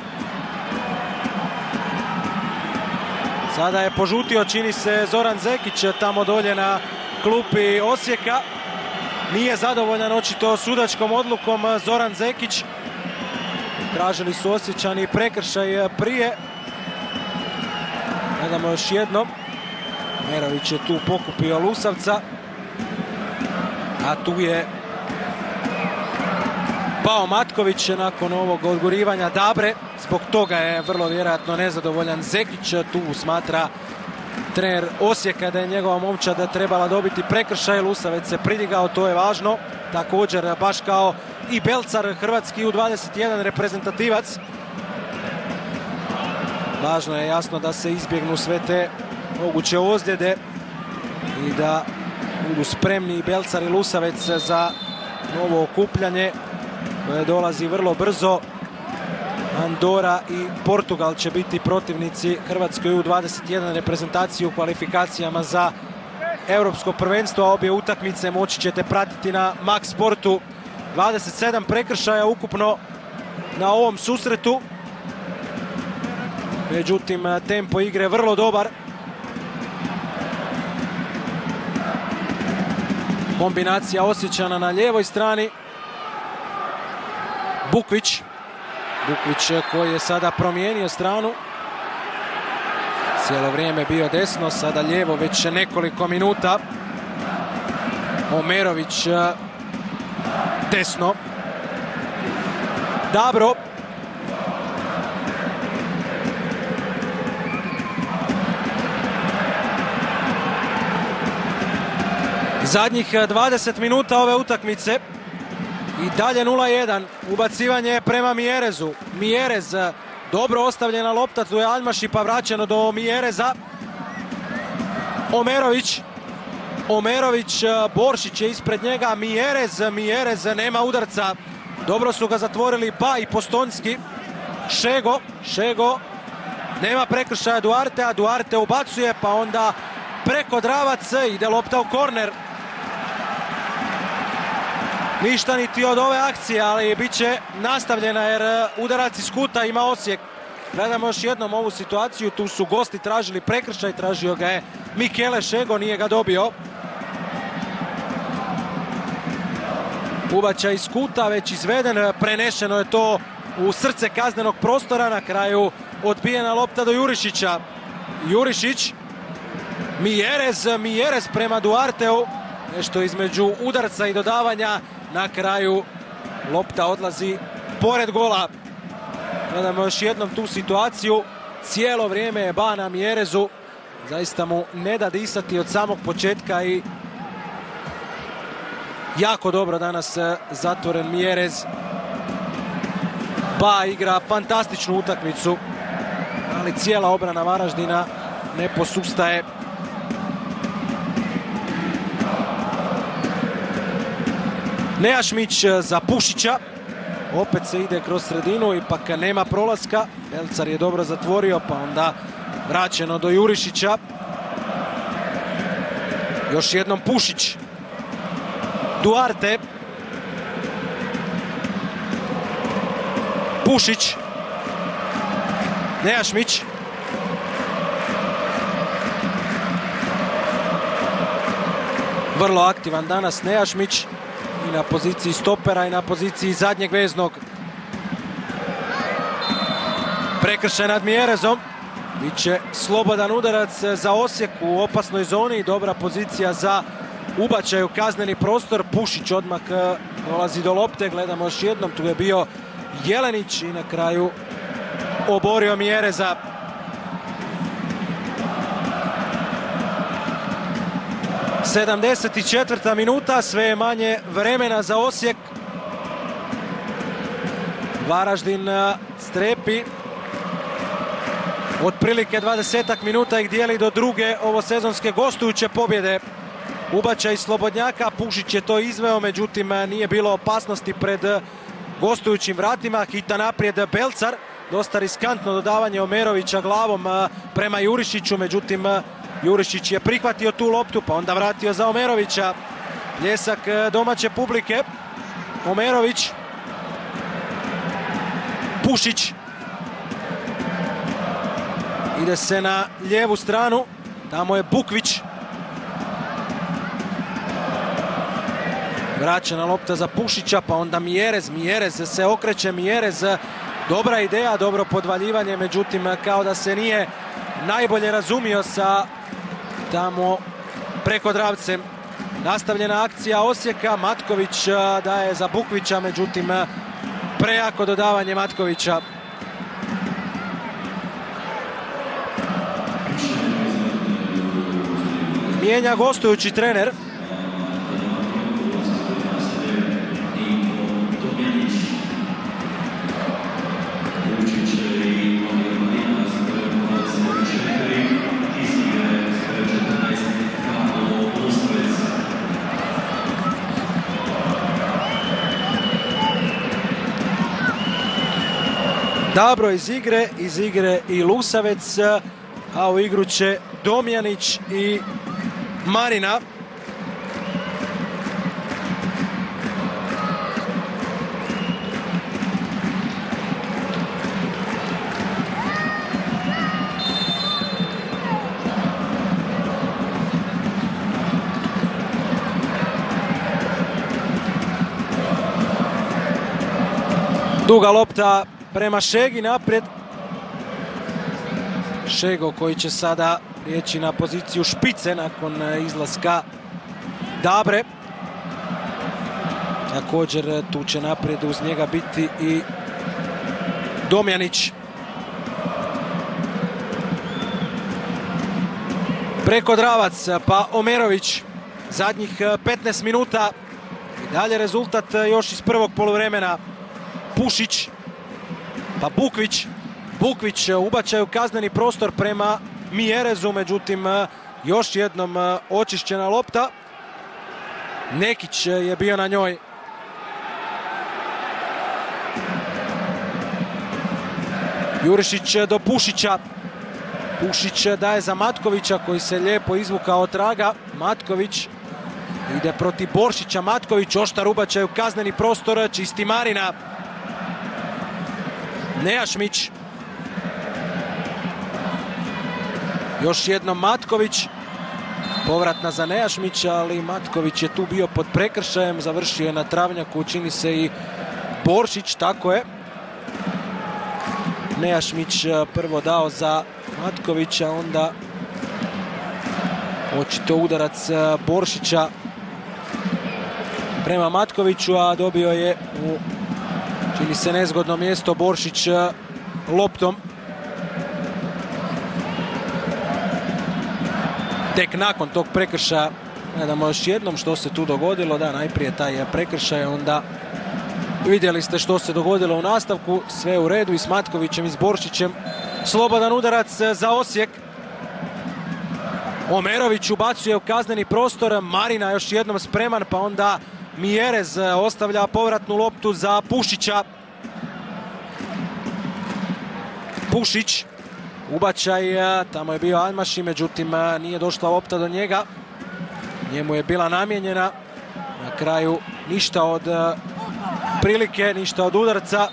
Sada je požutio, čini se, Zoran Zekić tamo dolje na klupi Osijeka. Nije zadovoljan očito sudačkom odlukom Zoran Zekić. Tražili su Osječani prekršaj prije. Gledamo još jednom. Merović je tu pokupio Lusavca. A tu je pao Matković nakon ovog odgurivanja Dabre. Zbog toga je vrlo vjerojatno nezadovoljan Zekić. Tu smatra trener Osijeka da je njegova momčad trebala dobiti prekršaj. Lusavec se pridigao, to je važno. Također, baš kao i Belcar, hrvatski U dvadeset jedan reprezentativac. Važno je jasno da se izbjegnu sve te moguće ozljede i da budu spremni i Belcar i Lusavec za novo okupljanje koje dolazi vrlo brzo. Andora i Portugal će biti protivnici Hrvatskoj U dvadeset jedan reprezentaciji u kvalifikacijama za Europsko prvenstvo, a obje utakmice moći ćete pratiti na Max Sportu. dvadeset sedam prekršaja ukupno na ovom susretu. Međutim, tempo igre vrlo dobar. Kombinacija Osječana na lijevoj strani. Bukvić. Bukvić koji je sada promijenio stranu. Cijelo vrijeme bio desno, sada lijevo već nekoliko minuta. Omerović desno. Dabro. Zadnjih dvadeset minuta ove utakmice i dalje nula jedan. Ubacivanje prema Mijerezu. Mijerez, dobro ostavljena lopta, tu je Aljmaši pa vraćeno do Mijereza. Omerović. Omerović, Boršić je ispred njega. Mijerez, Mijerez nema udarca. Dobro su ga zatvorili Ba i Postonski. Šego, Šego. Nema prekršaja Duartea. Duarte ubacuje pa onda preko Dravac ide lopta u korner. Ništa niti od ove akcije, ali bit će nastavljena jer udarac iz kuta ima Osijek. Gledamo još jednom ovu situaciju, tu su gosti tražili prekršaj, tražio ga je Mikele Šego, nije ga dobio. Ubačaj iz kuta, već izveden, prenešeno je to u srce kaznenog prostora, na kraju odbijena lopta do Jurišića. Jurišić, Mijerez, Mijerez prema Duarteu, nešto između udarca i dodavanja, na kraju lopta odlazi pored gola. Gledamo još jednom tu situaciju, cijelo vrijeme je Ba na Mijerezu, zaista mu ne da disati od samog početka i jako dobro danas zatvoren Mijerez. Ba igra fantastičnu utakmicu, ali cijela obrana Varaždina ne posustaje. Nejašmić za Pušića. Opet se ide kroz sredinu, ipak nema prolaska. Belcar je dobro zatvorio, pa onda vraćeno do Jurišića. Još jednom Pušić. Duarte. Pušić. Nejašmić. Vrlo aktivan danas Nejašmić. I na poziciji stopera i na poziciji zadnjeg veznog. Prekršaj nad Mijerezom. Biće slobodan udarac za Osijek u opasnoj zoni. Dobra pozicija za ubačaj u kazneni prostor. Pušić odmah dolazi do lopte. Gledamo još jednom. Tu je bio Jelenić i na kraju oborio Mijereza. sedamdeset četvrta minuta, sve je manje vremena za Osijek. Varaždin strepi. Otprilike dvadesetak minuta ih dijeli do druge ovosezonske gostujuće pobjede. Ubačaj Slobodnjaka, Pušić je to izveo, međutim nije bilo opasnosti pred gostujućim vratima. Hita naprijed Belcar, dosta riskantno dodavanje Omerovića glavom prema Jurišiću, međutim Jurišić je prihvatio tu loptu, pa onda vratio za Omerovića. Pljesak domaće publike. Omerović. Pušić. Ide se na lijevu stranu. Tamo je Bukvić. Vraćena lopta za Pušića, pa onda Mijerez. Mijerez se okreće, Mijerez. Dobra ideja, dobro podvaljivanje, međutim kao da se nije najbolje razumio sa tamo preko Dravcem. Nastavljena akcija Osijeka. Matković daje za Bukvića, međutim prejako dodavanje Matkovića. Mijenja gostujući trener. Dabro iz igre, iz igre i Lusavec, a u igru će Domjanić i Marina. Duga lopta prema Šegi naprijed. Šego koji će sada prijeći na poziciju špice nakon izlaska Dabre. Također tu će naprijed uz njega biti i Domjanić. Preko Dravac, pa Omerović. Zadnjih petnaest minuta. I dalje rezultat još iz prvog poluvremena. Pušić, pa Bukvić. Bukvić ubačaju kazneni prostor prema Mijerezu, međutim još jednom očišćena lopta. Nekić je bio na njoj. Jurišić do Pušića. Pušić daje za Matkovića koji se lijepo izvukao od traga. Matković ide protiv Boršića. Matković, oštar ubačaju kazneni prostor, čisti Marina. Nejašmić. Još jednom Matković. Povratna za Nejašmića, ali Matković je tu bio pod prekršajem. Završio je na travnjaku, čini se i Boršić, tako je. Nejašmić prvo dao za Matkovića, onda očito udarac Boršića prema Matkoviću, a dobio je u, čini se, nezgodno mjesto Boršić loptom. Tek nakon tog prekršaja gledamo još jednom što se tu dogodilo. Da, najprije taj prekršaj, onda vidjeli ste što se dogodilo u nastavku. Sve u redu i s Matkovićem i s Boršićem. Slobodan udarac za Osijek. Omerović ubacuje u kazneni prostor. Marina još jednom spreman, pa onda Mijerez ostavlja povratnu loptu za Pušića. Pušić. Ubačaj, tamo je bio Almaši, međutim nije došla lopta do njega. Njemu je bila namijenjena. Na kraju ništa od prilike, ništa od udarca.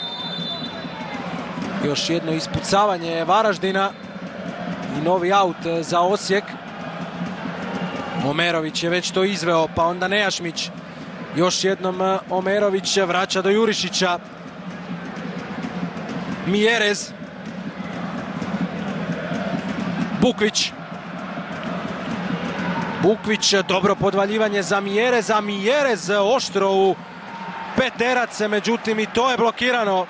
Još jedno ispucavanje Varaždina i novi aut za Osijek. Omerović je već to izveo, pa onda Nejašmić. Još jednom Omerović vraća do Jurišića. Mijerez. Bukvić. Bukvić, dobro podvaljivanje za Mijereza. Mijerez oštro u peterac, međutim i to je blokirano.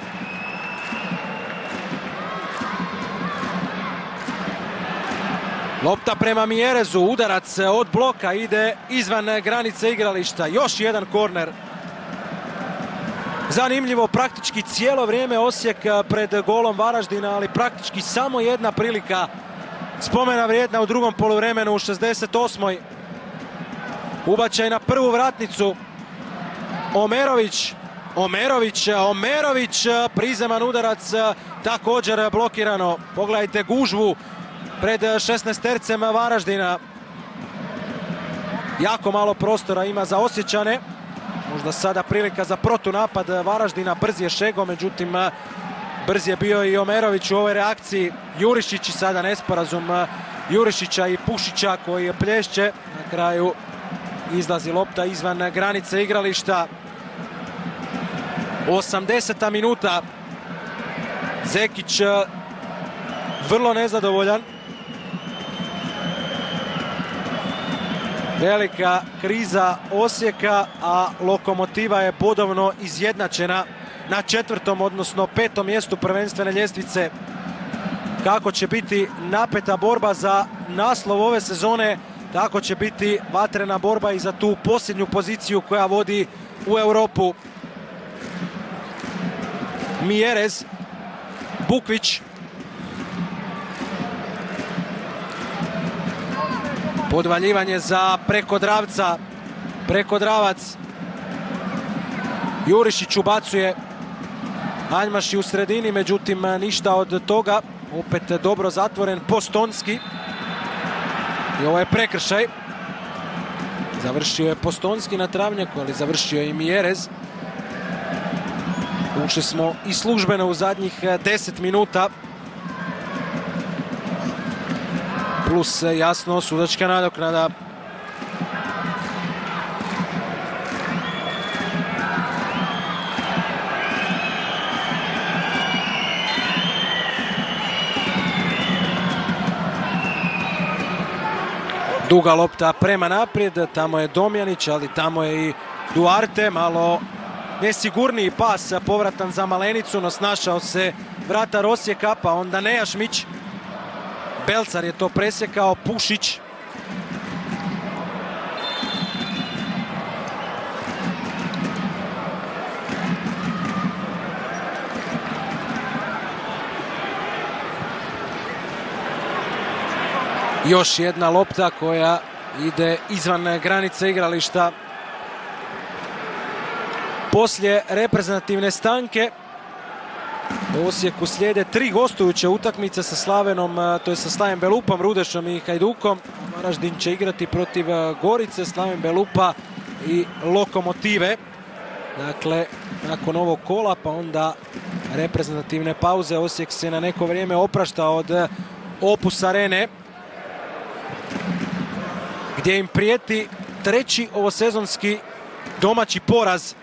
Lopta prema Mijerezu, udarac od bloka ide izvan granice igrališta. Još jedan korner. Zanimljivo, praktički cijelo vrijeme Osijek pred golom Varaždina, ali praktički samo jedna prilika spomena vrijedna u drugom poluvremenu u šezdeset osmoj Ubačaj na prvu vratnicu. Omerović. Omerović, Omerović, prizeman udarac, također blokirano. Pogledajte gužvu pred šesnaestercem Varaždina. Jako malo prostora ima za Osječane. Možda sada prilika za protunapad Varaždina. Brz je Šego, međutim brz je bio i Omerović u ovoj reakciji. Jurišić i sada nesporazum Jurišića i Pušića koji je plješće. Na kraju izlazi lopta izvan granice igrališta. osamdeseta minuta. Zekić vrlo nezadovoljan. Velika kriza Osijeka, a Lokomotiva je bodovno izjednačena na četvrtom, odnosno petom mjestu prvenstvene ljestvice. Kako će biti napeta borba za naslov ove sezone, tako će biti vatrena borba i za tu posljednju poziciju koja vodi u Europu. Mijerez, Bukvić. Podvaljivanje za Prekodravca. Prekodravac. Jurišić ubacuje. Aljmaš u sredini, međutim ništa od toga. Opet dobro zatvoren Postonski. I ovo je prekršaj. Završio je Postonski na travnjaku, ali završio je i Mijerez. Ušli smo i službeno u zadnjih deset minuta. Plus jasno sudačka nadoknada. Duga lopta prema naprijed, tamo je Domjanić, ali tamo je i Duarte, malo nesigurniji pas povratan za Malenicu, no snašao se vratar Osijeka, pa onda Nejašmić. Belcar je to presjekao, Pušić. Još jedna lopta koja ide izvan granice igrališta. Poslije reprezentativne stanke u Osijeku slijede tri gostujuće utakmice sa Slavenom, to je sa Slaven Belupom, Rudešom i Hajdukom. Varaždin će igrati protiv Gorice, Slaven Belupa i Lokomotive. Dakle, nakon ovog kola pa onda reprezentativne pauze Osijek se na neko vrijeme oprašta od Opus Arene, gdje im prijeti treći ovosezonski domaći poraz.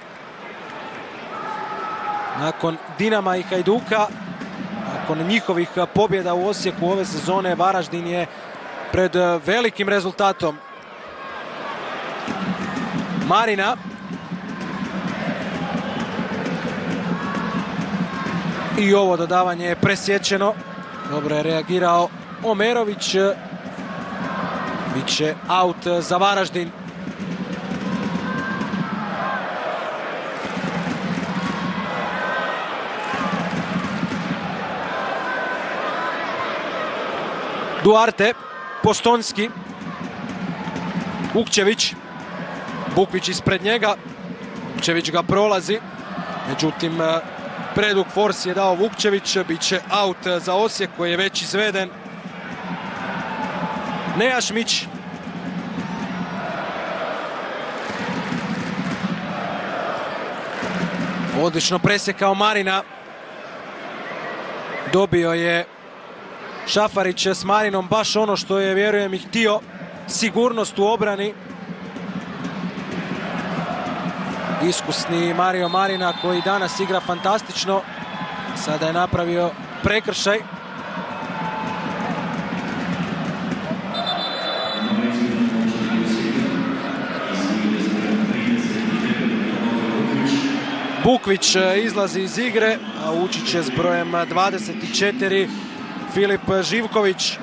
Nakon Dinama i Hajduka, nakon njihovih pobjeda u Osijeku ove sezone, Varaždin je pred velikim rezultatom. Marina. I ovo dodavanje je presječeno. Dobro je reagirao Omerović. Biće aut za Varaždin. Duarte, Postonski, Vukčević, Bukvić ispred njega, Vukčević ga prolazi, međutim predug fors je dao Vukčević, bit će aut za Osijek koji je već izveden. Nejašmić. Odlično presjekao Marina. Dobio je Šafarić s Marinom baš ono što je, vjerujem, i htio. Sigurnost u obrani. Iskusni Mario Marina koji danas igra fantastično. Sada je napravio prekršaj. Bukvić izlazi iz igre, a ući će s brojem dvadeset četiri Filip Živković.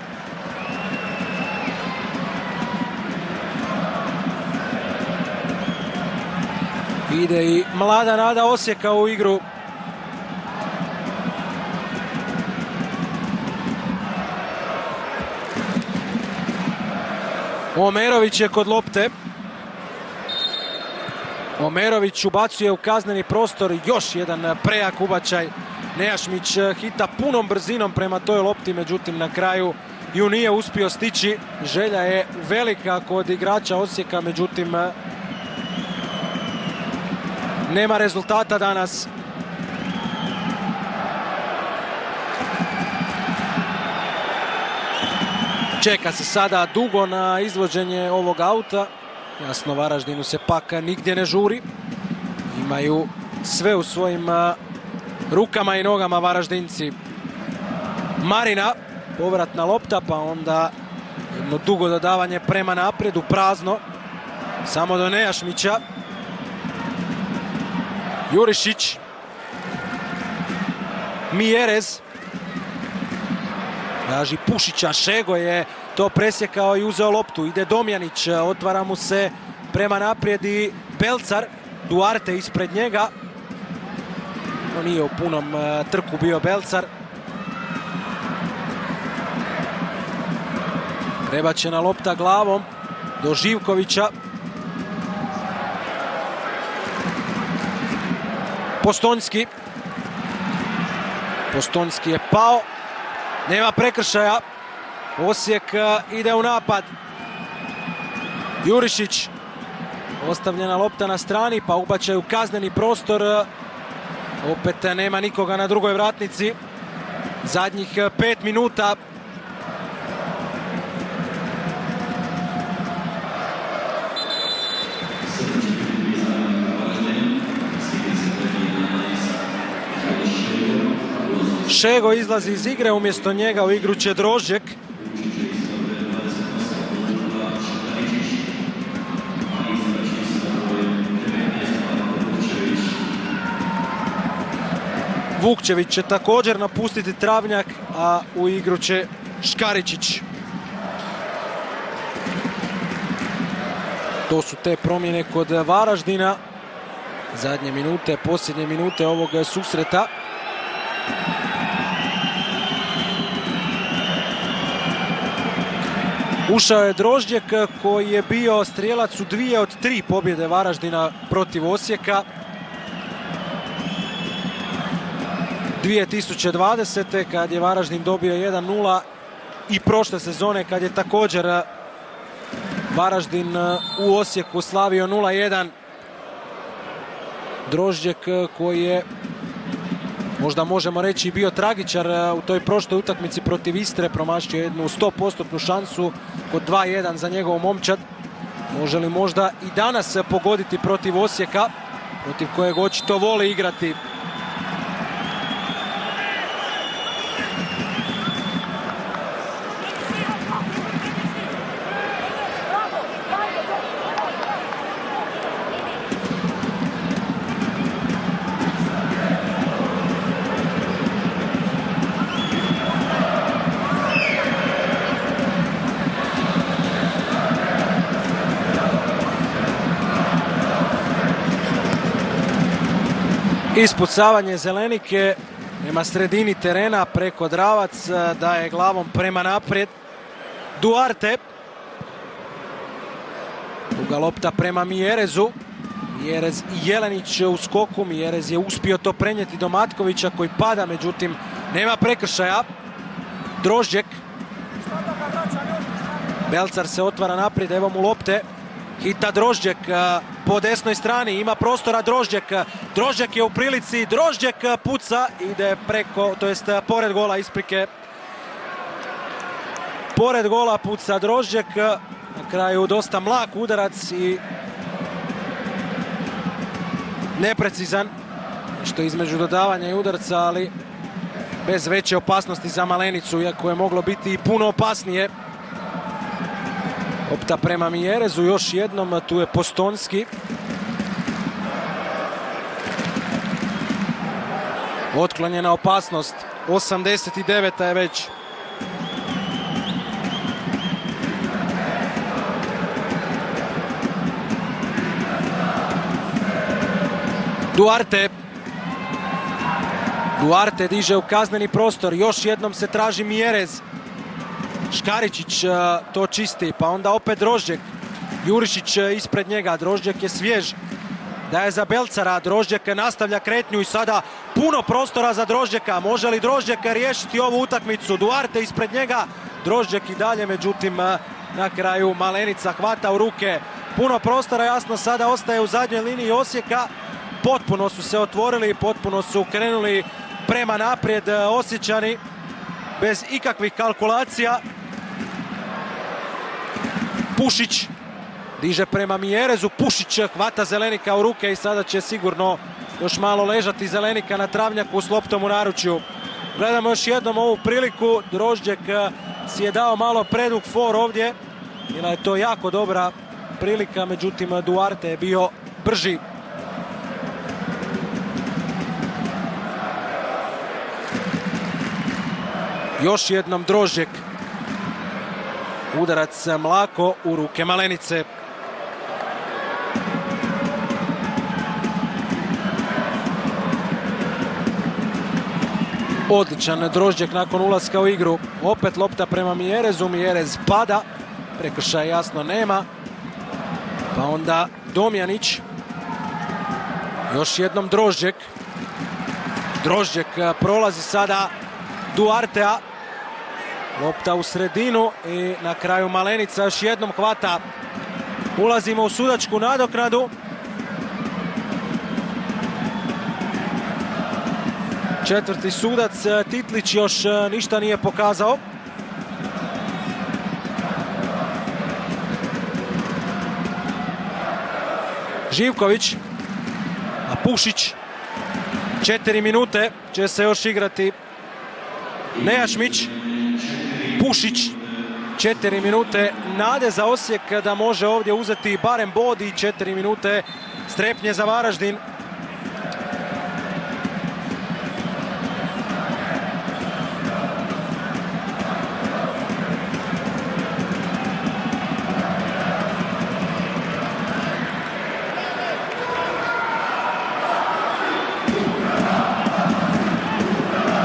Ide i mlada nada Osijeka u igru. Omerović je kod lopte. Omerović ubacuje u kazneni prostor, još jedan prejak ubačaj. Nejašmić hita punom brzinom prema toj lopti, međutim na kraju ju nije uspio stići. Želja je velika kod igrača Osijeka, međutim nema rezultata danas. Čeka se sada dugo na izvođenje ovog auta. Jasno, Varaždinu se pak nigdje ne žuri. Imaju sve u svojim rukama i nogama Varaždinci. Marina, povratna lopta, pa onda jedno dugo dodavanje prema naprijed u prazno. Samo do Nejašmića. Jurišić. Mijerez. Traži Pušića, Šego je to presjekao i uzeo loptu. Ide Domjanić, otvara mu se prema naprijed i Belcar. Duarte ispred njega. No, nije u punom trku bio Belcar. Prebačena lopta glavom do Živkovića. Postonski. Postonski je pao. Nema prekršaja. Osijek ide u napad. Jurišić. Ostavljena lopta na strani, pa ubačaj u kazneni prostor. Opet nema nikoga na drugoj vratnici. Zadnjih pet minuta. Šego izlazi iz igre, umjesto njega u igru će Drožek. Vukčević će također napustiti travnjak, a u igru će Škaričić. To su te promjene kod Varaždina. Zadnje minute, posljednje minute ovog susreta. Ušao je Drožđek koji je bio strijelac u dvije od tri pobjede Varaždina protiv Osijeka. dvije tisuće dvadesete. kad je Varaždin dobio jedan nula i prošle sezone kad je također Varaždin u Osijeku slavio nula jedan. Drožđek koji je, možda možemo reći, bio tragičar u toj prošloj utakmici protiv Istre, promašio jednu sto postotnu šansu kod dva jedan za njegov momčad. Može li možda i danas pogoditi protiv Osijeka, protiv kojeg očito voli igrati? Ispucavanje Zelenike prema sredini terena, preko Dravac, daje glavom prema naprijed. Duarte. Duga lopta prema Mijerezu. Mijerez i Jelenić u skoku. Mijerez je uspio to prenijeti do Matkovića koji pada, međutim nema prekršaja. Drožđek. Belcar se otvara naprijed, evo mu lopte. Hita Drožđek po desnoj strani, ima prostora Drožđek. Drožđek je u prilici, Drožđek puca, ide preko, to jest pored gola, isprike. Pored gola puca Drožđek, na kraju dosta mlak udarac i neprecizan. Što između dodavanja i udarca, ali bez veće opasnosti za Malenicu, iako je moglo biti i puno opasnije. Lopta prema Mijerezu, još jednom, tu je Postonski. Otklonjena opasnost, osamdeset deveta je već. Duarte. Duarte diže u kazneni prostor, još jednom se traži Mijerez. Škaričić to čisti, pa onda opet Drožđek. Jurišić ispred njega, Drožđek je svjež. Daje za Belcara, Drožđek nastavlja kretnju i sada puno prostora za Drožđeka. Može li Drožđek riješiti ovu utakmicu? Duarte ispred njega, Drožđek i dalje, međutim na kraju Malenica hvata u ruke. Puno prostora, jasno, sada ostaje u zadnjoj liniji Osijeka. Potpuno su se otvorili, potpuno su krenuli prema naprijed Osječani, bez ikakvih kalkulacija. Pušić diže prema Mijerezu, Pušić hvata Zelenika u ruke i sada će sigurno još malo ležati Zelenika na travnjaku s loptom u naručju. Gledamo još jednom ovu priliku, Drožđek si je dao malo predug for ovdje. Bila je to jako dobra prilika, međutim Duarte je bio brži. Još jednom Drožđek. Udarac mlako u ruke Malenice. Odličan Drožđek nakon ulaska u igru. Opet lopta prema Mijerezu. Mijerez pada. Prekršaja jasno nema. Pa onda Domjanić. Još jednom Drožđek. Drožđek prolazi sada Duartea. Lopta u sredinu i na kraju Malenica još jednom hvata. Ulazimo u sudačku nadoknadu. Četvrti sudac Titlić još ništa nije pokazao. Živković. A Pušić. Četiri minute će se još igrati. Nejašmić. Pušić. Četiri minute nade za Osijek da može ovdje uzeti barem bod i četiri minute strepnje za Varaždin.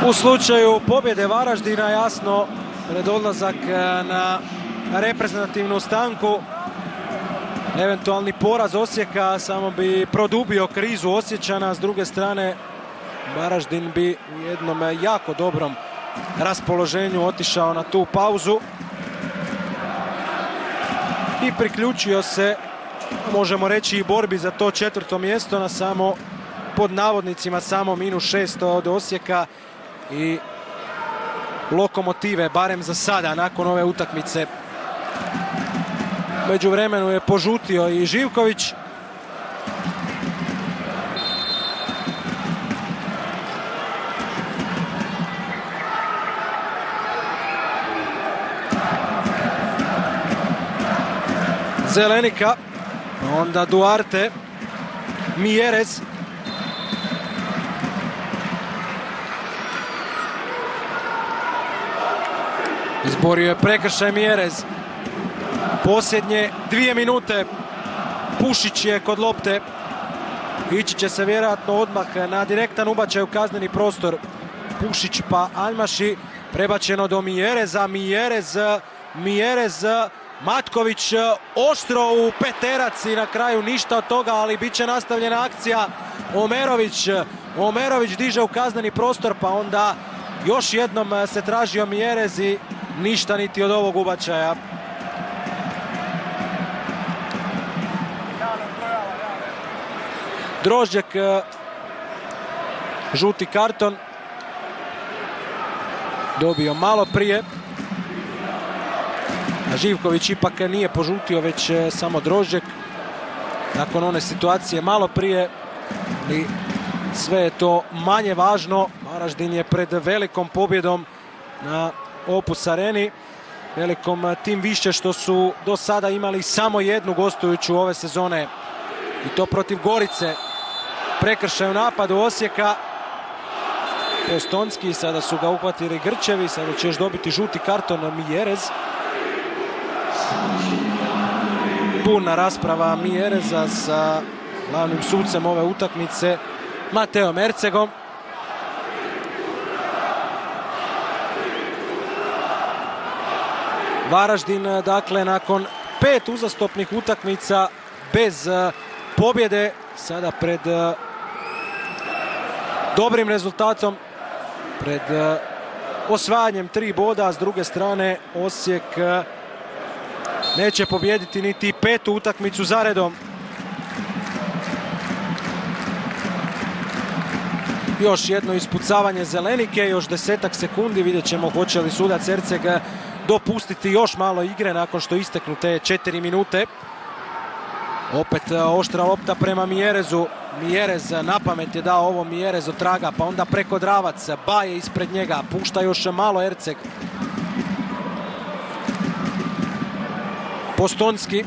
U slučaju pobjede Varaždina jasno pred odlazak na reprezentativnu stanku. Eventualni poraz Osijeka samo bi produbio krizu Osječana. S druge strane, Varaždin bi u jednom jako dobrom raspoloženju otišao na tu pauzu i priključio se, možemo reći, i borbi za to četvrto mjesto na samo, pod navodnicima, samo minus šest od Osijeka i Lokomotive, barem za sada, nakon ove utakmice. Među vremenu je požutio i Živković. Zelenika, onda Duarte, Mjerez. Izborio je prekršaj Mjerez. Posljednje dvije minute. Pušić je kod lopte. Ići će se vjerojatno odmah na direktan ubačaj u kazneni prostor. Pušić pa Aljmaši. Prebačeno do Mjereza. Mjerez, Mjerez, Matković oštro u peterac i na kraju ništa od toga, ali bit će nastavljena akcija. Omerović, Omerović diže u kazneni prostor, pa onda još jednom se tražio Mjerez i ništa niti od ovog ubačaja. Drožđek, žuti karton, dobio malo prije. Živković ipak nije požutio, već samo Drožđek nakon one situacije malo prije. I sve je to manje važno. Varaždin je pred velikom pobjedom na Opus Areni. Velikom tim više što su do sada imali samo jednu gostujuću ove sezone. I to protiv Gorice. Prekršaj u napadu Osijeka. Postonski, sada su ga uhvatili Grčevi. Sada će još dobiti žuti karton Mjerez. Puna rasprava Mjereza sa glavnim sucem ove utakmice, Mateom Ercegom. Varaždin, dakle, nakon pet uzastopnih utakmica bez pobjede, sada pred dobrim rezultatom, pred osvajanjem tri boda. S druge strane, Osijek neće pobijediti niti petu utakmicu zaredom. Još jedno ispucavanje Zelenike, još desetak sekundi. Vidjet ćemo hoće li sudac Erceg dopustiti još malo igre nakon što isteknu te četiri minute. Opet oštra lopta prema Mjerezu. Mjerez na pamet je dao ovo, Mjerez od traga, pa onda preko Dravac. Baje ispred njega, pušta još malo Erceg. Postonski.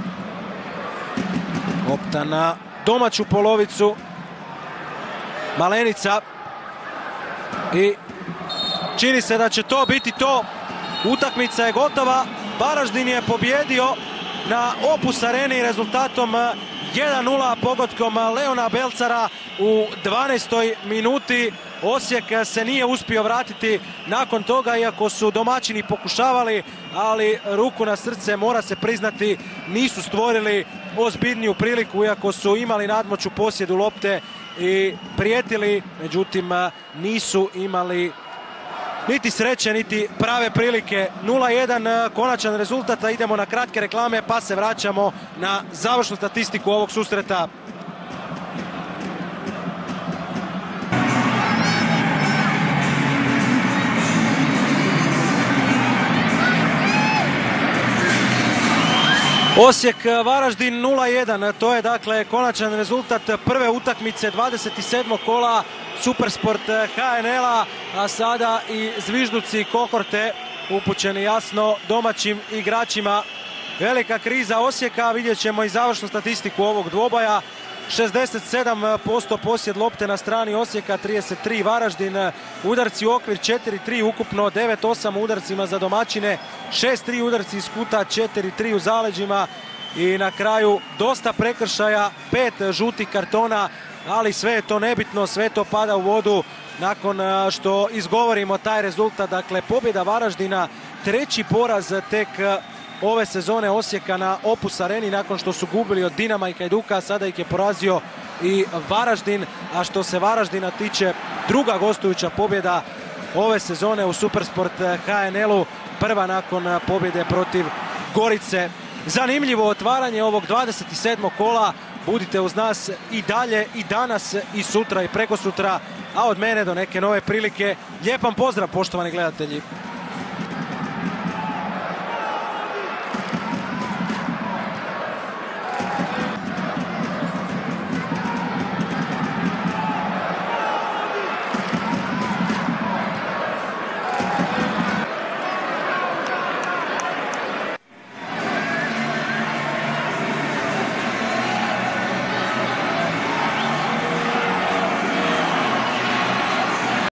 Lopta na domaću polovicu. Malenica. I čini se da će to biti to. Utakmica je gotova. Varaždin je pobjedio na Opus Areni rezultatom jedan nula pogodkom Leona Belcara u dvanaestoj minuti. Osijek se nije uspio vratiti nakon toga, iako su domaćini pokušavali, ali ruku na srce, mora se priznati, nisu stvorili ozbiljniju priliku, iako su imali nadmoć u posjedu lopte i prijetili, međutim nisu imali niti sreće, niti prave prilike. nula jedan konačan rezultat, a idemo na kratke reklame pa se vraćamo na završnu statistiku ovog susreta. Osijek Varaždin nula jedan, to je dakle konačan rezultat prve utakmice dvadeset sedmog kola Supersport H N L-a, a sada i zvižduci kohorte upućeni jasno domaćim igračima. Velika kriza Osijeka, vidjet ćemo i završnu statistiku ovog dvoboja. šezdeset sedam posto posjed lopte na strani Osijeka, trideset tri Varaždin, udarci u okvir četiri tri ukupno, devet osam udarcima za domaćine, šest tri udarci iz kuta, četiri tri u zaleđima i na kraju dosta prekršaja, pet žutih kartona ali sve je to nebitno, sve to pada u vodu nakon što izgovorimo taj rezultat. Dakle, pobjeda Varaždina, treći poraz tek ove sezone Osijeka na Opus Areni nakon što su gubili od Dinama i Hajduka, sada ih je porazio i Varaždin, a što se Varaždina tiče, druga gostujuća pobjeda ove sezone u Supersport H N L-u, prva nakon pobjede protiv Gorice. Zanimljivo otvaranje ovog dvadeset sedmog kola, budite uz nas i dalje, i danas, i sutra, i prekosutra, a od mene do neke nove prilike, lijepan pozdrav poštovani gledatelji.